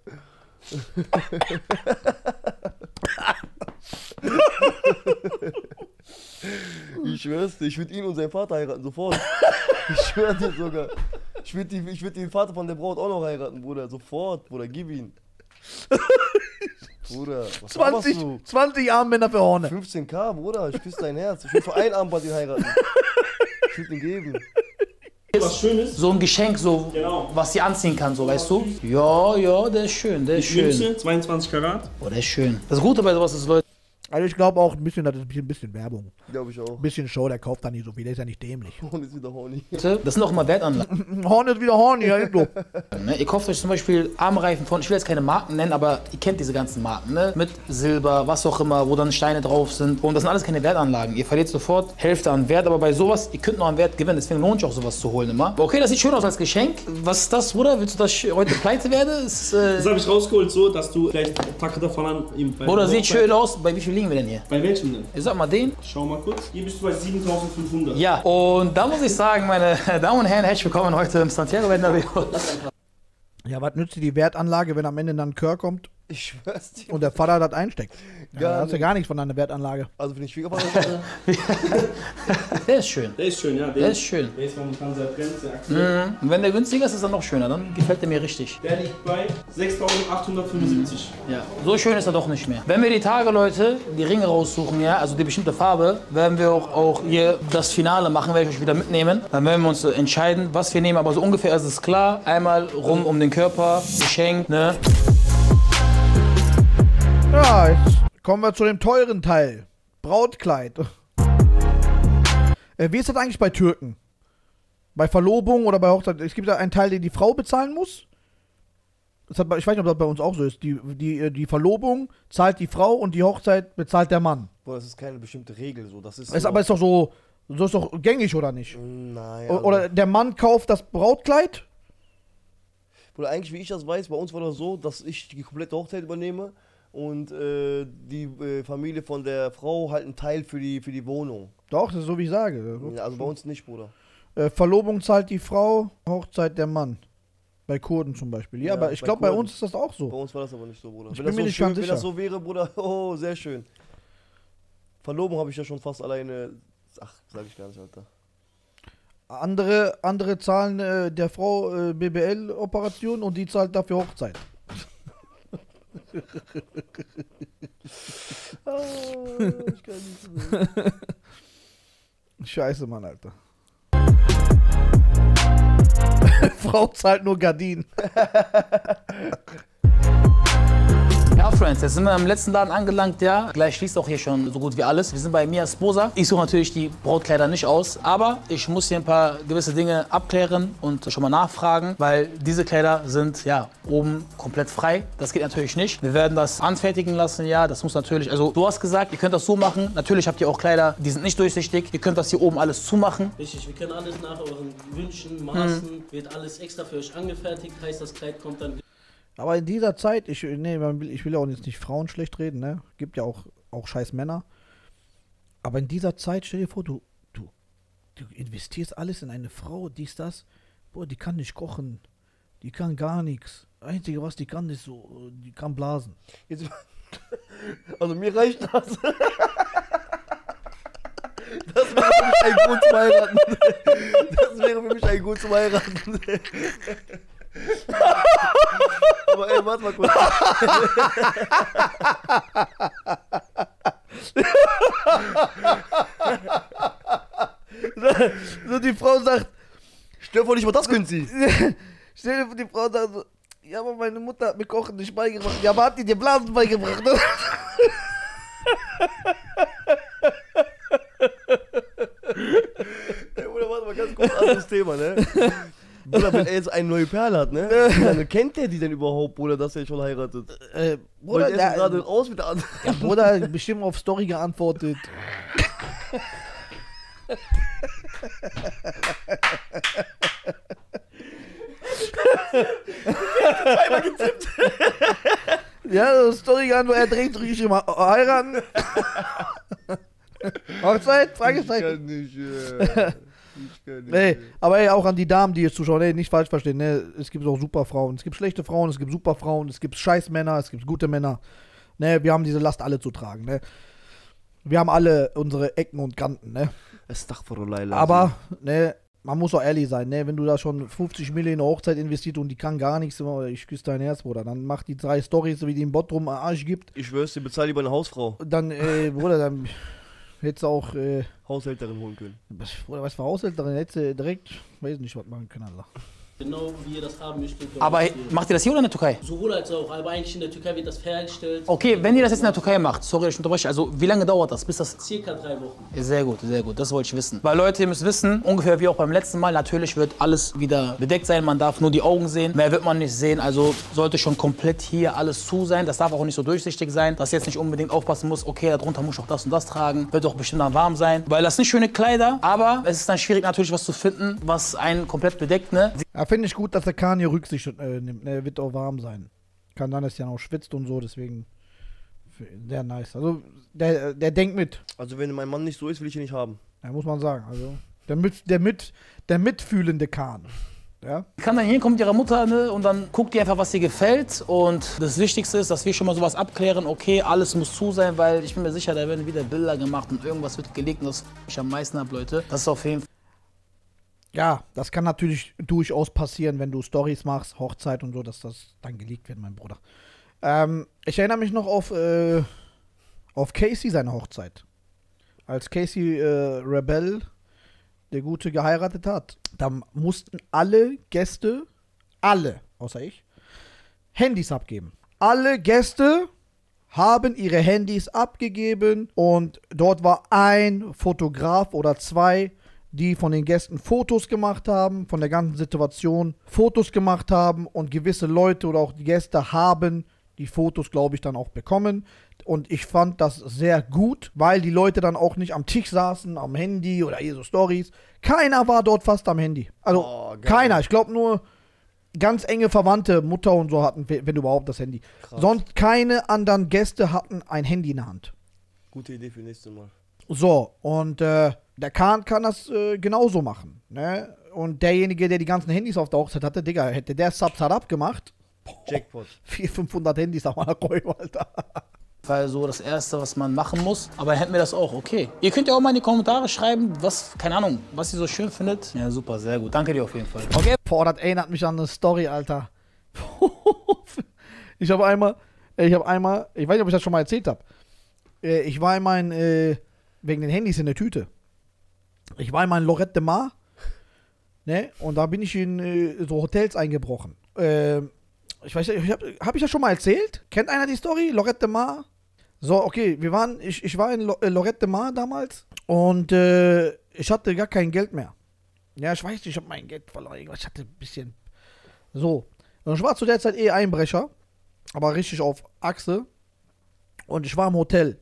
[SPEAKER 5] Ich schwör's dir, ich würde ihn und seinen Vater heiraten, sofort. Ich schwör dir sogar. Ich würde ich würd den Vater von der Braut auch noch heiraten, Bruder, sofort, Bruder, gib ihn. Bruder, was
[SPEAKER 2] zwanzig,
[SPEAKER 5] du?
[SPEAKER 2] zwanzig Armbänder für Horne.
[SPEAKER 5] fünfzehn K, Bruder, ich küsse dein Herz. Ich will für ein Armband ihn heiraten. Ich würde ihn geben.
[SPEAKER 8] Was Schönes.
[SPEAKER 3] So ein Geschenk, so,
[SPEAKER 8] Genau.
[SPEAKER 3] was sie anziehen kann, so, weißt du? Ja, ja, der ist schön, der ist
[SPEAKER 8] Die
[SPEAKER 3] schön.
[SPEAKER 8] Münze, zweiundzwanzig Karat.
[SPEAKER 3] Oh, der ist schön. Das Gute bei sowas ist, Leute,
[SPEAKER 2] Also ich glaube auch ein bisschen, das ist ein bisschen, ein bisschen Werbung.
[SPEAKER 5] Glaube ich auch.
[SPEAKER 2] Ein bisschen Show, der kauft da nicht so viel, der ist ja nicht dämlich.
[SPEAKER 5] Und ist wieder horny.
[SPEAKER 3] das sind auch immer Wertanlagen.
[SPEAKER 2] Horn ist wieder Horn, ja, ist so.
[SPEAKER 3] Ne? Ihr kauft euch zum Beispiel Armreifen von, ich will jetzt keine Marken nennen, aber ihr kennt diese ganzen Marken, ne? Mit Silber, was auch immer, wo dann Steine drauf sind. Und das sind alles keine Wertanlagen. Ihr verliert sofort Hälfte an Wert, aber bei sowas, ihr könnt noch an Wert gewinnen, deswegen lohnt sich auch sowas zu holen immer. Okay, das sieht schön aus als Geschenk. Was ist das, Bruder? Willst du, dass ich heute pleite werde? Ist, äh
[SPEAKER 8] Das habe ich rausgeholt, so dass du vielleicht Tacke davon an ihm.
[SPEAKER 3] Bruder, sieht schön aus. Bei wie viel liegen wir denn hier?
[SPEAKER 8] Bei welchem denn?
[SPEAKER 3] Ich sag mal den.
[SPEAKER 8] Schau mal kurz. Hier bist du bei siebentausendfünfhundert.
[SPEAKER 3] Ja, und da muss ich sagen, meine Damen und Herren, herzlich willkommen heute im Santiago Bernabéu.
[SPEAKER 2] Ja, was nützt dir die Wertanlage, wenn am Ende dann ein Kör kommt
[SPEAKER 5] Ich schwör's dir.
[SPEAKER 2] und der Vater das einsteckt? Ja,
[SPEAKER 5] Gar
[SPEAKER 2] da hast du
[SPEAKER 5] nicht.
[SPEAKER 2] gar nichts von deiner Wertanlage.
[SPEAKER 5] Also für den Schwiegervater.
[SPEAKER 3] Der ist schön.
[SPEAKER 8] Der ist schön, ja.
[SPEAKER 3] Der ist schön.
[SPEAKER 8] Der ist momentan sehr trend, sehr aktuell.
[SPEAKER 3] Mhm. Und wenn der günstiger ist, ist er noch schöner. Dann gefällt der mir richtig.
[SPEAKER 8] Der liegt bei sechstausendachthundertfünfundsiebzig.
[SPEAKER 3] Ja, so schön ist er doch nicht mehr. Wenn wir die Tage, Leute, die Ringe raussuchen, ja, also die bestimmte Farbe, werden wir auch, auch hier das Finale machen, werde ich euch wieder mitnehmen. Dann werden wir uns äh, entscheiden, was wir nehmen, aber so ungefähr ist es klar. Einmal rum um den Körper, Geschenk, ne?
[SPEAKER 2] Ja, jetzt kommen wir zu dem teuren Teil. Brautkleid. Äh, wie ist das eigentlich bei Türken? Bei Verlobung oder bei Hochzeit? Es gibt da einen Teil, den die Frau bezahlen muss. Das hat, ich weiß nicht, ob das bei uns auch so ist. Die, die, die Verlobung zahlt die Frau und die Hochzeit bezahlt der Mann.
[SPEAKER 5] Boah, das ist keine bestimmte Regel so. Das ist
[SPEAKER 2] Ist
[SPEAKER 5] so-
[SPEAKER 2] aber ist doch so, so ist doch gängig, oder nicht?
[SPEAKER 5] Nein.
[SPEAKER 2] O-
[SPEAKER 5] Also,
[SPEAKER 2] Oder der Mann kauft das Brautkleid.
[SPEAKER 5] Oder eigentlich, wie ich das weiß, bei uns war das so, dass ich die komplette Hochzeit übernehme und äh, die äh, Familie von der Frau halt einen Teil für die, für die Wohnung.
[SPEAKER 2] Doch, das ist so, wie ich sage.
[SPEAKER 5] Ja, also bei uns nicht, Bruder.
[SPEAKER 2] Äh, Verlobung zahlt die Frau, Hochzeit der Mann. Bei Kurden zum Beispiel. Ja,
[SPEAKER 5] Ja,
[SPEAKER 2] aber ich
[SPEAKER 5] bei
[SPEAKER 2] glaube, bei
[SPEAKER 5] Kurden.
[SPEAKER 2] uns ist das auch
[SPEAKER 5] Bei
[SPEAKER 2] so.
[SPEAKER 5] uns war das aber nicht so, Bruder.
[SPEAKER 2] Ich
[SPEAKER 5] wenn
[SPEAKER 2] bin
[SPEAKER 5] das
[SPEAKER 2] mir
[SPEAKER 5] so
[SPEAKER 2] nicht
[SPEAKER 5] schön,
[SPEAKER 2] ganz
[SPEAKER 5] wenn das
[SPEAKER 2] sicher.
[SPEAKER 5] so wäre, Bruder, oh, sehr schön. Verlobung habe ich ja schon fast alleine. Ach, sag ich gar nicht, Alter.
[SPEAKER 2] Andere, andere zahlen äh, der Frau äh, B B L-Operation und die zahlt dafür Hochzeit.
[SPEAKER 5] Ah, ich kann nicht mehr.
[SPEAKER 2] Scheiße, Mann, Alter. Frau zahlt nur Gardinen.
[SPEAKER 3] Ja, Friends, jetzt sind wir im letzten Laden angelangt, ja. Gleich schließt auch hier schon so gut wie alles. Wir sind bei Mia Sposa. Ich suche natürlich die Brautkleider nicht aus, aber ich muss hier ein paar gewisse Dinge abklären und schon mal nachfragen, weil diese Kleider sind, ja, oben komplett frei. Das geht natürlich nicht. Wir werden das anfertigen lassen, ja. Das muss natürlich, also du hast gesagt, ihr könnt das so machen. Natürlich habt ihr auch Kleider, die sind nicht durchsichtig. Ihr könnt das hier oben alles zumachen.
[SPEAKER 9] Richtig, wir können alles nach euren Wünschen, Maßen, wird alles extra für euch angefertigt, heißt das Kleid kommt dann.
[SPEAKER 2] Aber in dieser Zeit, ich, nee, man will, ich will ja auch jetzt nicht Frauen schlecht reden, ne? Gibt ja auch, auch scheiß Männer. Aber in dieser Zeit, stell dir vor, du, du, du investierst alles in eine Frau, dies, das. Boah, die kann nicht kochen. Die kann gar nichts. Einzige, was die kann, ist so, die kann blasen.
[SPEAKER 5] Jetzt, also mir reicht das. Das wäre für mich ein Grund zum Heiraten. Das wäre für mich ein Grund zum Heiraten. Aber ey, warte mal kurz.
[SPEAKER 2] So, die Frau sagt,
[SPEAKER 5] Stell dir vor, nicht mal das können sie.
[SPEAKER 2] stell dir vor, die Frau sagt so, ja, aber meine Mutter hat mir Kochen nicht beigebracht. Ja, aber hat die dir Blasen beigebracht?
[SPEAKER 5] Ey, Bruder, warte mal, ganz kurz, anderes Thema, ne? Bruder, wenn er jetzt eine neue Perle hat, ne? Dann kennt der die denn überhaupt, Bruder, dass er schon heiratet?
[SPEAKER 2] Äh,
[SPEAKER 5] Bruder,
[SPEAKER 2] Bruder,
[SPEAKER 5] der ist
[SPEAKER 2] der,
[SPEAKER 5] gerade raus mit der anderen.
[SPEAKER 2] ja, Bruder, bestimmt auf Story geantwortet.
[SPEAKER 5] Einmal getippt.
[SPEAKER 2] Ja, das Story an, wo er dreht sich immer heiraten. Hochzeit? Fragezeichen.
[SPEAKER 5] Ich kann nicht, äh, ich kann nicht.
[SPEAKER 2] Nee, aber ey, auch an die Damen, die jetzt zuschauen, ey, nicht falsch verstehen, ne? Es gibt auch super Frauen, es gibt schlechte Frauen, es gibt super Frauen, es gibt scheiß Männer, es gibt gute Männer. Ne, wir haben diese Last alle zu tragen, ne? Wir haben alle unsere Ecken und Kanten, ne?
[SPEAKER 5] Astaghfirullah.
[SPEAKER 2] Aber, ne, man muss auch ehrlich sein, ne? Wenn du da schon fünfzig Millionen in eine Hochzeit investiert und die kann gar nichts, ich küsse dein Herz, Bruder, dann mach die drei Storys, wie die im Bot rum Arsch gibt.
[SPEAKER 5] Ich schwör's dir, bezahl lieber eine Hausfrau.
[SPEAKER 2] Dann, äh, Bruder, dann hättest du auch, äh,
[SPEAKER 5] Haushälterin holen können.
[SPEAKER 2] Bruder, was für Haushälterin, hättest du direkt, weiß nicht, was machen können, Allah.
[SPEAKER 9] Genau wie ihr das haben möchtet.
[SPEAKER 3] Aber macht ihr das hier oder in der Türkei?
[SPEAKER 9] Sowohl als auch, aber eigentlich in der Türkei wird das hergestellt.
[SPEAKER 3] Okay, wenn ihr das jetzt in der Türkei macht, sorry, ich unterbreche, also wie lange dauert das, bis das...
[SPEAKER 9] Circa drei Wochen.
[SPEAKER 3] Sehr gut, sehr gut, das wollte ich wissen. Weil Leute, ihr müsst wissen, ungefähr wie auch beim letzten Mal, natürlich wird alles wieder bedeckt sein, man darf nur die Augen sehen, mehr wird man nicht sehen, also sollte schon komplett hier alles zu sein, das darf auch nicht so durchsichtig sein, dass ihr jetzt nicht unbedingt aufpassen muss, okay, darunter muss ich auch das und das tragen, wird auch bestimmt dann warm sein, weil das sind schöne Kleider, aber es ist dann schwierig natürlich was zu finden, was einen komplett bedeckt, ne?
[SPEAKER 2] Ja, finde ich gut, dass der Kahn hier Rücksicht äh, nimmt. Er wird auch warm sein. Kann sein, dass er auch schwitzt und so, deswegen sehr nice. Also, der, der denkt mit.
[SPEAKER 5] Also, wenn mein Mann nicht so ist, will ich ihn nicht haben.
[SPEAKER 2] Ja, muss man sagen. Also, der, mit, der, mit, der mitfühlende Kahn. Ja?
[SPEAKER 3] Die kann dann hier, kommt ihre Mutter, ne, und dann guckt die einfach, was ihr gefällt. Und das Wichtigste ist, dass wir schon mal sowas abklären. Okay, alles muss zu sein, weil ich bin mir sicher, da werden wieder Bilder gemacht und irgendwas wird gelegt. Und das ich am meisten ab, Leute. Das ist auf jeden Fall.
[SPEAKER 2] Ja, das kann natürlich durchaus passieren, wenn du Stories machst, Hochzeit und so, dass das dann geleakt wird, mein Bruder. Ähm, ich erinnere mich noch auf, äh, auf Casey, seine Hochzeit. Als Casey äh, Rebel, der Gute, geheiratet hat, da mussten alle Gäste, alle, außer ich, Handys abgeben. Alle Gäste haben ihre Handys abgegeben und dort war ein Fotograf oder zwei, die von den Gästen Fotos gemacht haben, von der ganzen Situation Fotos gemacht haben und gewisse Leute oder auch die Gäste haben die Fotos, glaube ich, dann auch bekommen. Und ich fand das sehr gut, weil die Leute dann auch nicht am Tisch saßen, am Handy oder hier so Stories. Keiner war dort fast am Handy. Also
[SPEAKER 5] Oh, geil.
[SPEAKER 2] keiner. Ich glaube nur ganz enge Verwandte, Mutter und so hatten, wenn überhaupt, das Handy.
[SPEAKER 5] Krass.
[SPEAKER 2] Sonst keine anderen Gäste hatten ein Handy in der Hand.
[SPEAKER 5] Gute Idee für nächstes Mal.
[SPEAKER 2] So, und äh, der Kahn kann das äh, genauso machen. Ne? Und derjenige, der die ganzen Handys auf der Hochzeit hatte, Digga, hätte der Subsarab gemacht.
[SPEAKER 5] Jackpot.
[SPEAKER 2] vierhundert, fünfhundert Handys auf meiner Räume, Alter.
[SPEAKER 3] Weil so das Erste, was man machen muss. Aber dann hätten wir das auch, okay. Ihr könnt ja auch mal in die Kommentare schreiben, was, keine Ahnung, was ihr so schön findet. Ja, super, sehr gut. Danke dir auf jeden Fall. Okay.
[SPEAKER 2] Boah, das erinnert mich an eine Story, Alter. Ich habe einmal, ich habe einmal, ich weiß nicht, ob ich das schon mal erzählt habe. Ich war einmal in, äh, wegen den Handys in der Tüte. Ich war einmal in Lorette de Mar, ne, und da bin ich in äh, so Hotels eingebrochen. Äh, ich weiß nicht, habe hab ich das schon mal erzählt? Kennt einer die Story? Lorette de Mar? So, okay, wir waren, ich, ich war in Lo, äh, Lorette de Mar damals und äh, ich hatte gar kein Geld mehr. Ja, ich weiß nicht, ich habe mein Geld verloren. Ich hatte ein bisschen. So. Und ich war zu der Zeit eh Einbrecher, aber richtig auf Achse. Und ich war im Hotel.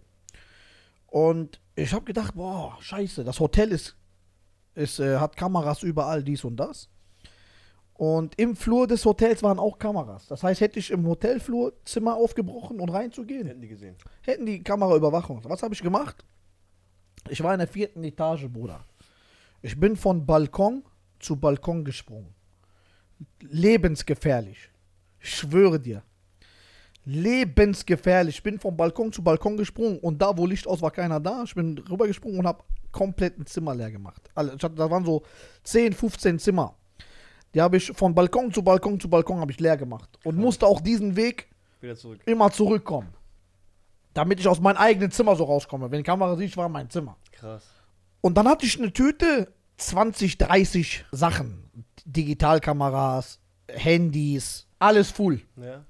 [SPEAKER 2] Und ich habe gedacht, boah, scheiße, das Hotel ist, ist äh, hat Kameras überall, dies und das. Und im Flur des Hotels waren auch Kameras. Das heißt, hätte ich im Hotelflurzimmer aufgebrochen und reinzugehen,
[SPEAKER 5] Hätten die gesehen.
[SPEAKER 2] hätten die Kameraüberwachung. Was habe ich gemacht? Ich war in der vierten Etage, Bruder. Ich bin von Balkon zu Balkon gesprungen. Lebensgefährlich. Ich schwöre dir. Lebensgefährlich. Ich bin vom Balkon zu Balkon gesprungen und da, wo Licht aus, war keiner da. Ich bin rübergesprungen und habe komplett ein Zimmer leer gemacht. Also, ich hatte, da waren so zehn, fünfzehn Zimmer. Die habe ich von Balkon zu Balkon zu Balkon habe ich leer gemacht. Und musste auch diesen Weg
[SPEAKER 5] Wieder zurück.
[SPEAKER 2] immer zurückkommen. Damit ich aus meinem eigenen Zimmer so rauskomme. Wenn die Kamera sieht, war mein Zimmer.
[SPEAKER 5] Krass.
[SPEAKER 2] Und dann hatte ich eine Tüte, zwanzig, dreißig Sachen. Digitalkameras, Handys, alles full.
[SPEAKER 5] Ja.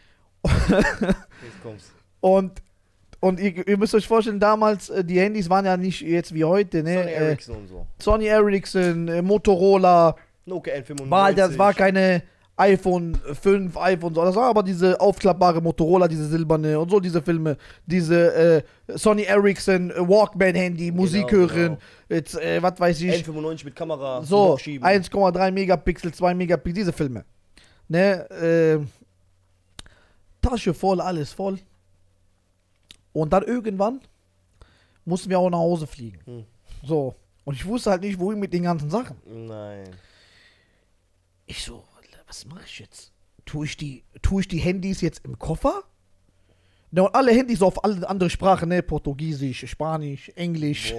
[SPEAKER 5] Jetzt kommt's.
[SPEAKER 2] Und, und ihr, ihr müsst euch vorstellen, damals, äh, die Handys waren ja nicht jetzt wie heute, ne?
[SPEAKER 5] Sony
[SPEAKER 2] Äh,
[SPEAKER 5] Ericsson und so.
[SPEAKER 2] Sony Ericsson, äh, Motorola,
[SPEAKER 5] Nokia N fünfundneunzig.
[SPEAKER 2] war, das war keine iPhone fünf, iPhone so, das war aber diese aufklappbare Motorola, diese silberne und so, diese Filme, diese äh, Sony Ericsson äh, Walkman-Handy, Musik
[SPEAKER 5] Genau,
[SPEAKER 2] hören,
[SPEAKER 5] genau.
[SPEAKER 2] jetzt, äh, was weiß ich,
[SPEAKER 5] N fünfundneunzig mit Kamera.
[SPEAKER 2] so,
[SPEAKER 5] hochschieben.
[SPEAKER 2] eins Komma drei Megapixel, zwei Megapixel, diese Filme. Ne, äh, Tasche voll, alles voll. Und dann irgendwann mussten wir auch nach Hause fliegen. Hm. So. Und ich wusste halt nicht, wohin mit den ganzen Sachen.
[SPEAKER 5] Nein.
[SPEAKER 2] Ich so, was mache ich jetzt? Tue ich die, tue ich die Handys jetzt im Koffer? Ne, und alle Handys auf alle andere Sprachen, ne? Portugiesisch, Spanisch, Englisch.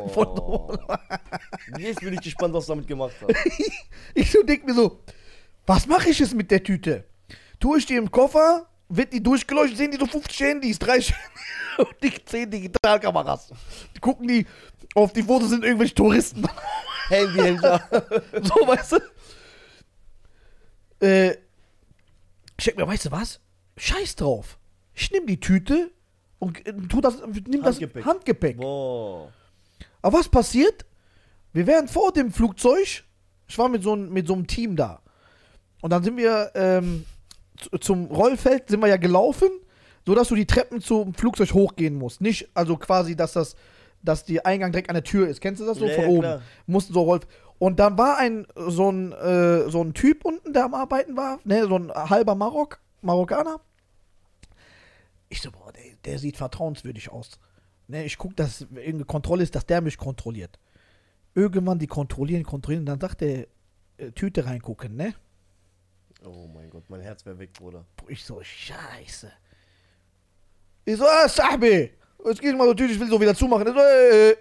[SPEAKER 5] Jetzt bin ich gespannt, was du damit gemacht hast.
[SPEAKER 2] Ich so denk mir so, was mache ich jetzt mit der Tüte? Tue ich die im Koffer, wird die durchgeleuchtet, sehen die so fünfzig Handys, dreißig und die zehn Digitalkameras. Die gucken die, auf die Fotos sind irgendwelche Touristen.
[SPEAKER 5] Handyhändler.
[SPEAKER 2] So, weißt du? Äh, ich denk mir, weißt du was? Scheiß drauf. Ich nehme die Tüte und äh, tu das, nimm das
[SPEAKER 5] Handgepäck.
[SPEAKER 2] Handgepäck.
[SPEAKER 5] Boah.
[SPEAKER 2] Aber was passiert? Wir wären vor dem Flugzeug, ich war mit so, mit so einem Team da. Und dann sind wir ähm, zum Rollfeld, sind wir ja gelaufen, sodass du die Treppen zum Flugzeug hochgehen musst. Nicht, also quasi, dass das, dass die Eingang direkt an der Tür ist. Kennst du das so
[SPEAKER 5] Ja,
[SPEAKER 2] von
[SPEAKER 5] ja,
[SPEAKER 2] oben?
[SPEAKER 5] klar.
[SPEAKER 2] Mussten so Roll. Und dann war ein, so ein, äh, so ein Typ unten, der am Arbeiten war, ne, so ein halber Marok, Marokkaner. Ich so, boah, der, der sieht vertrauenswürdig aus. Ne, ich guck, dass irgendeine Kontrolle ist, dass der mich kontrolliert. Irgendwann die kontrollieren, kontrollieren, dann sagt der, äh, Tüte reingucken, ne?
[SPEAKER 5] Oh mein Gott, mein Herz wäre weg, Bruder.
[SPEAKER 2] Ich so, scheiße. Ich so, ah, Sahbi, jetzt geht mal so Tüte, ich will so wieder zumachen. Ich so, ey.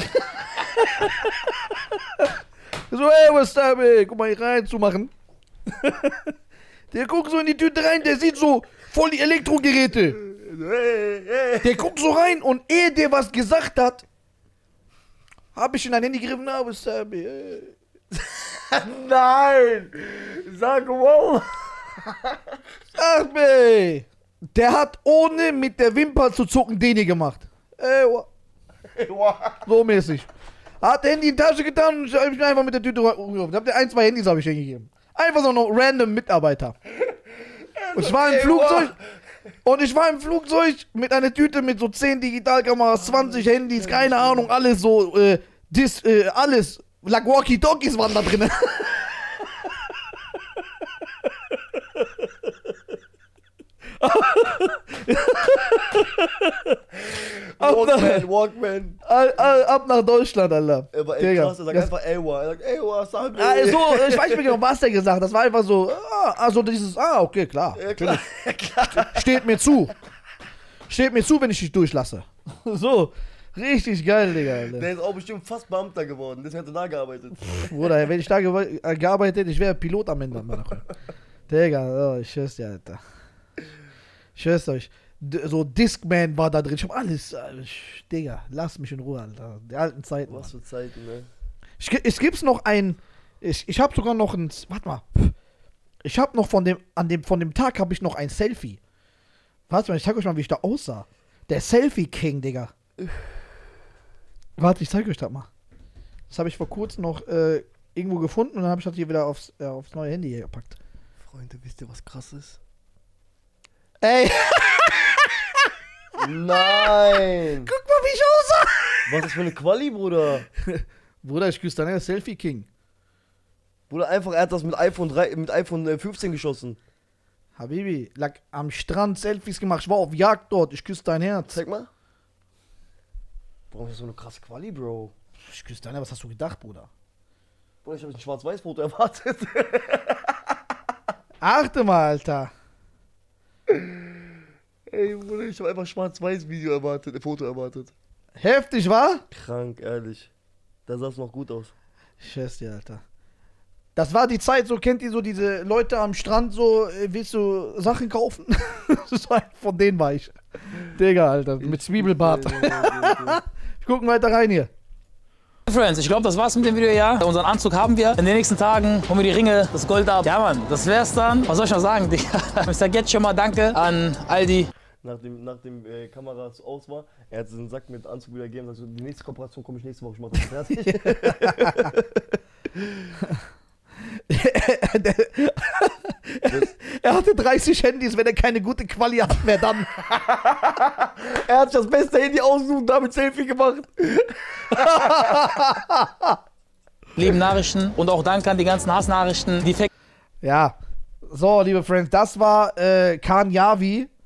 [SPEAKER 2] Ich so, ey, was Sahbi, guck mal hier rein, zumachen. Der guckt so in die Tüte rein, der sieht so voll die Elektrogeräte. Der guckt so rein und ehe der was gesagt hat, habe ich in ein Handy gegriffen, na, was Sahbi, ey.
[SPEAKER 5] Nein! Sag wow!
[SPEAKER 2] Sahbi! Der hat ohne mit der Wimper zu zucken den hier gemacht. Ey, wa. So mäßig. Hat Handy in die Tasche getan und ich hab mich einfach mit der Tüte rumgelaufen. Habt ihr ein, zwei Handys habe ich hingegeben. Einfach so noch random Mitarbeiter. Und ich war im Flugzeug. Und ich war im Flugzeug mit einer Tüte mit so zehn Digitalkameras, zwanzig Handys, keine Ahnung, alles so, äh, dis, äh, alles. Like Walkie-Talkies waren da drin.
[SPEAKER 5] Walkman, Walkman.
[SPEAKER 2] All, all, ab nach Deutschland, Alter.
[SPEAKER 5] Er war echt krass, er sagt einfach Ewa. Er sagt Ewa, sag mir.
[SPEAKER 2] Ah, so, ich weiß nicht mehr genau, was der gesagt hat. Das war einfach so, ah, also dieses, ah, okay, klar.
[SPEAKER 5] Ja, klar. Ja, klar.
[SPEAKER 2] Steht mir zu. Steht mir zu, wenn ich dich durchlasse. So, richtig geil, Digga. Alter.
[SPEAKER 5] Der ist auch bestimmt fast Beamter geworden. Deswegen hat er da gearbeitet.
[SPEAKER 2] Bruder, wenn ich da ge äh, gearbeitet hätte, ich wäre Pilot am Ende. Mann. Digga, oh, ich schwör's dir, Alter. Ich schwör's euch. D so Discman war da drin. Ich hab alles. Äh, Digga, lass mich in Ruhe, Alter. Die alten Zeiten.
[SPEAKER 5] Was für Zeiten, ne?
[SPEAKER 2] Ich, es gibt's noch ein. Ich, ich hab sogar noch ein. Warte mal. Ich hab noch von dem. An dem von dem Tag habe ich noch ein Selfie. Warte mal, ich zeig euch mal, wie ich da aussah. Der Selfie-King, Digga. Warte, ich zeig euch das mal. Das habe ich vor kurzem noch äh, irgendwo gefunden und dann habe ich das hier wieder aufs, äh, aufs neue Handy hier gepackt.
[SPEAKER 5] Freunde, wisst ihr, was krass ist?
[SPEAKER 2] Ey!
[SPEAKER 5] Nein!
[SPEAKER 2] Guck mal, wie ich aussah!
[SPEAKER 5] Was ist das für eine Quali, Bruder?
[SPEAKER 2] Bruder, ich küsse deinen Selfie-King.
[SPEAKER 5] Bruder, einfach, er hat das mit iPhone drei, mit iPhone fünfzehn geschossen.
[SPEAKER 2] Habibi, lag am Strand Selfies gemacht. Ich war auf Jagd dort. Ich küsse dein Herz.
[SPEAKER 5] Zeig mal. Warum ist das so eine krasse Quali, Bro?
[SPEAKER 2] Ich küsse dein Herz. Was hast du gedacht, Bruder?
[SPEAKER 5] Bruder, ich habe ein Schwarz-Weiß-Foto erwartet.
[SPEAKER 2] Achte mal, Alter.
[SPEAKER 5] Ey, Bruder, ich habe einfach Schwarz-Weiß-Video erwartet, äh, Foto erwartet.
[SPEAKER 2] Heftig, wa?
[SPEAKER 5] Krank, ehrlich. Da sah es noch gut aus.
[SPEAKER 2] Ich schätze dir, Alter. Das war die Zeit, so kennt ihr so diese Leute am Strand, so, äh, willst du Sachen kaufen? So von denen war ich. Digga, Alter, mit Zwiebelbart. Wir gucken weiter rein hier.
[SPEAKER 3] Friends, ich glaube, das war's mit dem Video, ja. Unseren Anzug haben wir. In den nächsten Tagen holen wir die Ringe, das Gold ab. Ja, Mann, das wär's dann. Was soll ich noch sagen, Digga? Ich sag jetzt schon mal Danke an all die.
[SPEAKER 5] Nachdem, nachdem äh, Kameras aus war, er hat diesen Sack mit Anzug wieder gegeben, sagt so, die nächste Kooperation komme ich nächste Woche, ich mach das fertig.
[SPEAKER 2] Er hatte dreißig Handys, wenn er keine gute Quali hat, wer dann?
[SPEAKER 5] Er hat das beste Handy ausgesucht und damit Selfie gemacht.
[SPEAKER 3] Lieben Nachrichten und auch Dank an die ganzen Hassnachrichten. Die
[SPEAKER 2] ja, so, liebe Friends, das war äh, Khan Yavi.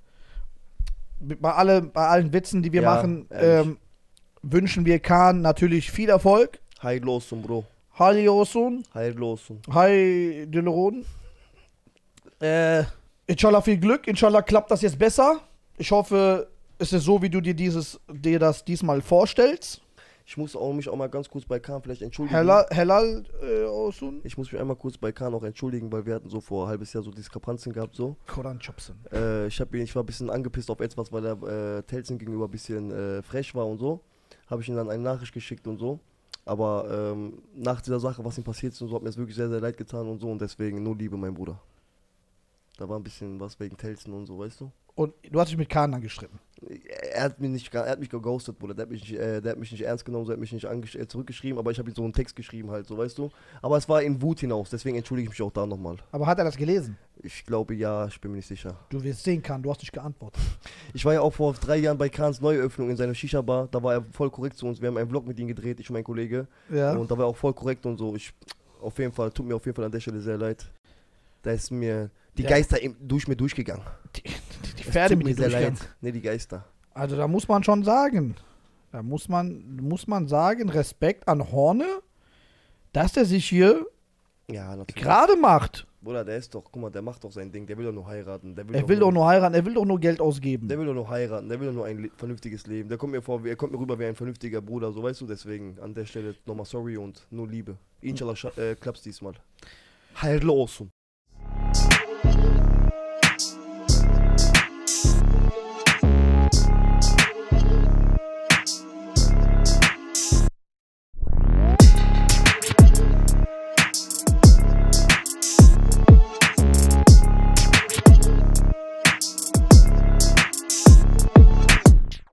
[SPEAKER 2] bei, alle, bei allen Witzen, die wir
[SPEAKER 5] Ja,
[SPEAKER 2] machen,
[SPEAKER 5] ehrlich.
[SPEAKER 2] ähm, wünschen wir Kahn natürlich viel Erfolg.
[SPEAKER 5] Hayırlı olsun Bro.
[SPEAKER 2] Halli olsun.
[SPEAKER 5] Hayırlı olsun.
[SPEAKER 2] Hi, Dilleron. Äh, inshallah viel Glück. Inshallah klappt das jetzt besser. Ich hoffe, es ist so, wie du dir dieses, dir das diesmal vorstellst.
[SPEAKER 5] Ich muss auch mich auch mal ganz kurz bei Kahn vielleicht entschuldigen.
[SPEAKER 2] Helal, helal äh, olsun.
[SPEAKER 5] Ich muss mich einmal kurz bei Kahn auch entschuldigen, weil wir hatten so vor ein halbes Jahr so Diskrepanzen gehabt, so.
[SPEAKER 2] Koran Chopson.
[SPEAKER 5] Äh, ich, hab ihn, ich war ein bisschen angepisst auf etwas, weil er äh, Telzen gegenüber ein bisschen äh, frech war und so. Habe ich ihm dann eine Nachricht geschickt und so. Aber ähm, nach dieser Sache, was ihm passiert ist und so, hat mir das wirklich sehr, sehr leid getan und so. Und deswegen nur Liebe, mein Bruder. Da war ein bisschen was wegen Telzen und so, weißt du?
[SPEAKER 2] Und du hast dich mit Kahn angestritten.
[SPEAKER 5] Er hat mich nicht, er hat mich geghostet, Bruder. Der hat mich, nicht, äh, der hat mich nicht ernst genommen, so hat mich nicht angesch- äh, zurückgeschrieben, aber ich habe ihm so einen Text geschrieben halt, so weißt du. Aber es war in Wut hinaus, deswegen entschuldige ich mich auch da nochmal.
[SPEAKER 2] Aber hat er das gelesen?
[SPEAKER 5] Ich glaube ja, ich bin mir nicht sicher.
[SPEAKER 2] Du wirst sehen, Kahn, du hast nicht geantwortet.
[SPEAKER 5] Ich war ja auch vor drei Jahren bei Kahns Neueröffnung in seiner Shisha-Bar, da war er voll korrekt zu uns. Wir haben einen Vlog mit ihm gedreht, ich und mein Kollege.
[SPEAKER 2] Ja.
[SPEAKER 5] Und da war er auch voll korrekt und so. Ich, auf jeden Fall, tut mir auf jeden Fall an der Stelle sehr leid. Da ist mir die
[SPEAKER 2] Ja.
[SPEAKER 5] Geister im, durch mir durchgegangen.
[SPEAKER 2] Die, die, die
[SPEAKER 5] Es
[SPEAKER 2] Pferde
[SPEAKER 5] tut
[SPEAKER 2] mit
[SPEAKER 5] mir
[SPEAKER 2] dir
[SPEAKER 5] sehr leid.
[SPEAKER 2] durchgegangen.
[SPEAKER 5] Ne, die Geister.
[SPEAKER 2] Also da muss man schon sagen, da muss man, muss man sagen, Respekt an Horne, dass er sich hier
[SPEAKER 5] Ja, natürlich.
[SPEAKER 2] gerade macht.
[SPEAKER 5] Bruder, der ist doch, guck mal, der macht doch sein Ding, der will doch nur heiraten. Der will
[SPEAKER 2] Er will doch nur heiraten, er will doch nur Geld ausgeben.
[SPEAKER 5] Der will doch nur heiraten, der will doch nur ein le- vernünftiges Leben. Der kommt mir vor, wie- er kommt mir rüber wie ein vernünftiger Bruder, so weißt du, deswegen an der Stelle nochmal sorry und nur Liebe. Inshallah scha- äh, klappt's diesmal. Hayırlı olsun.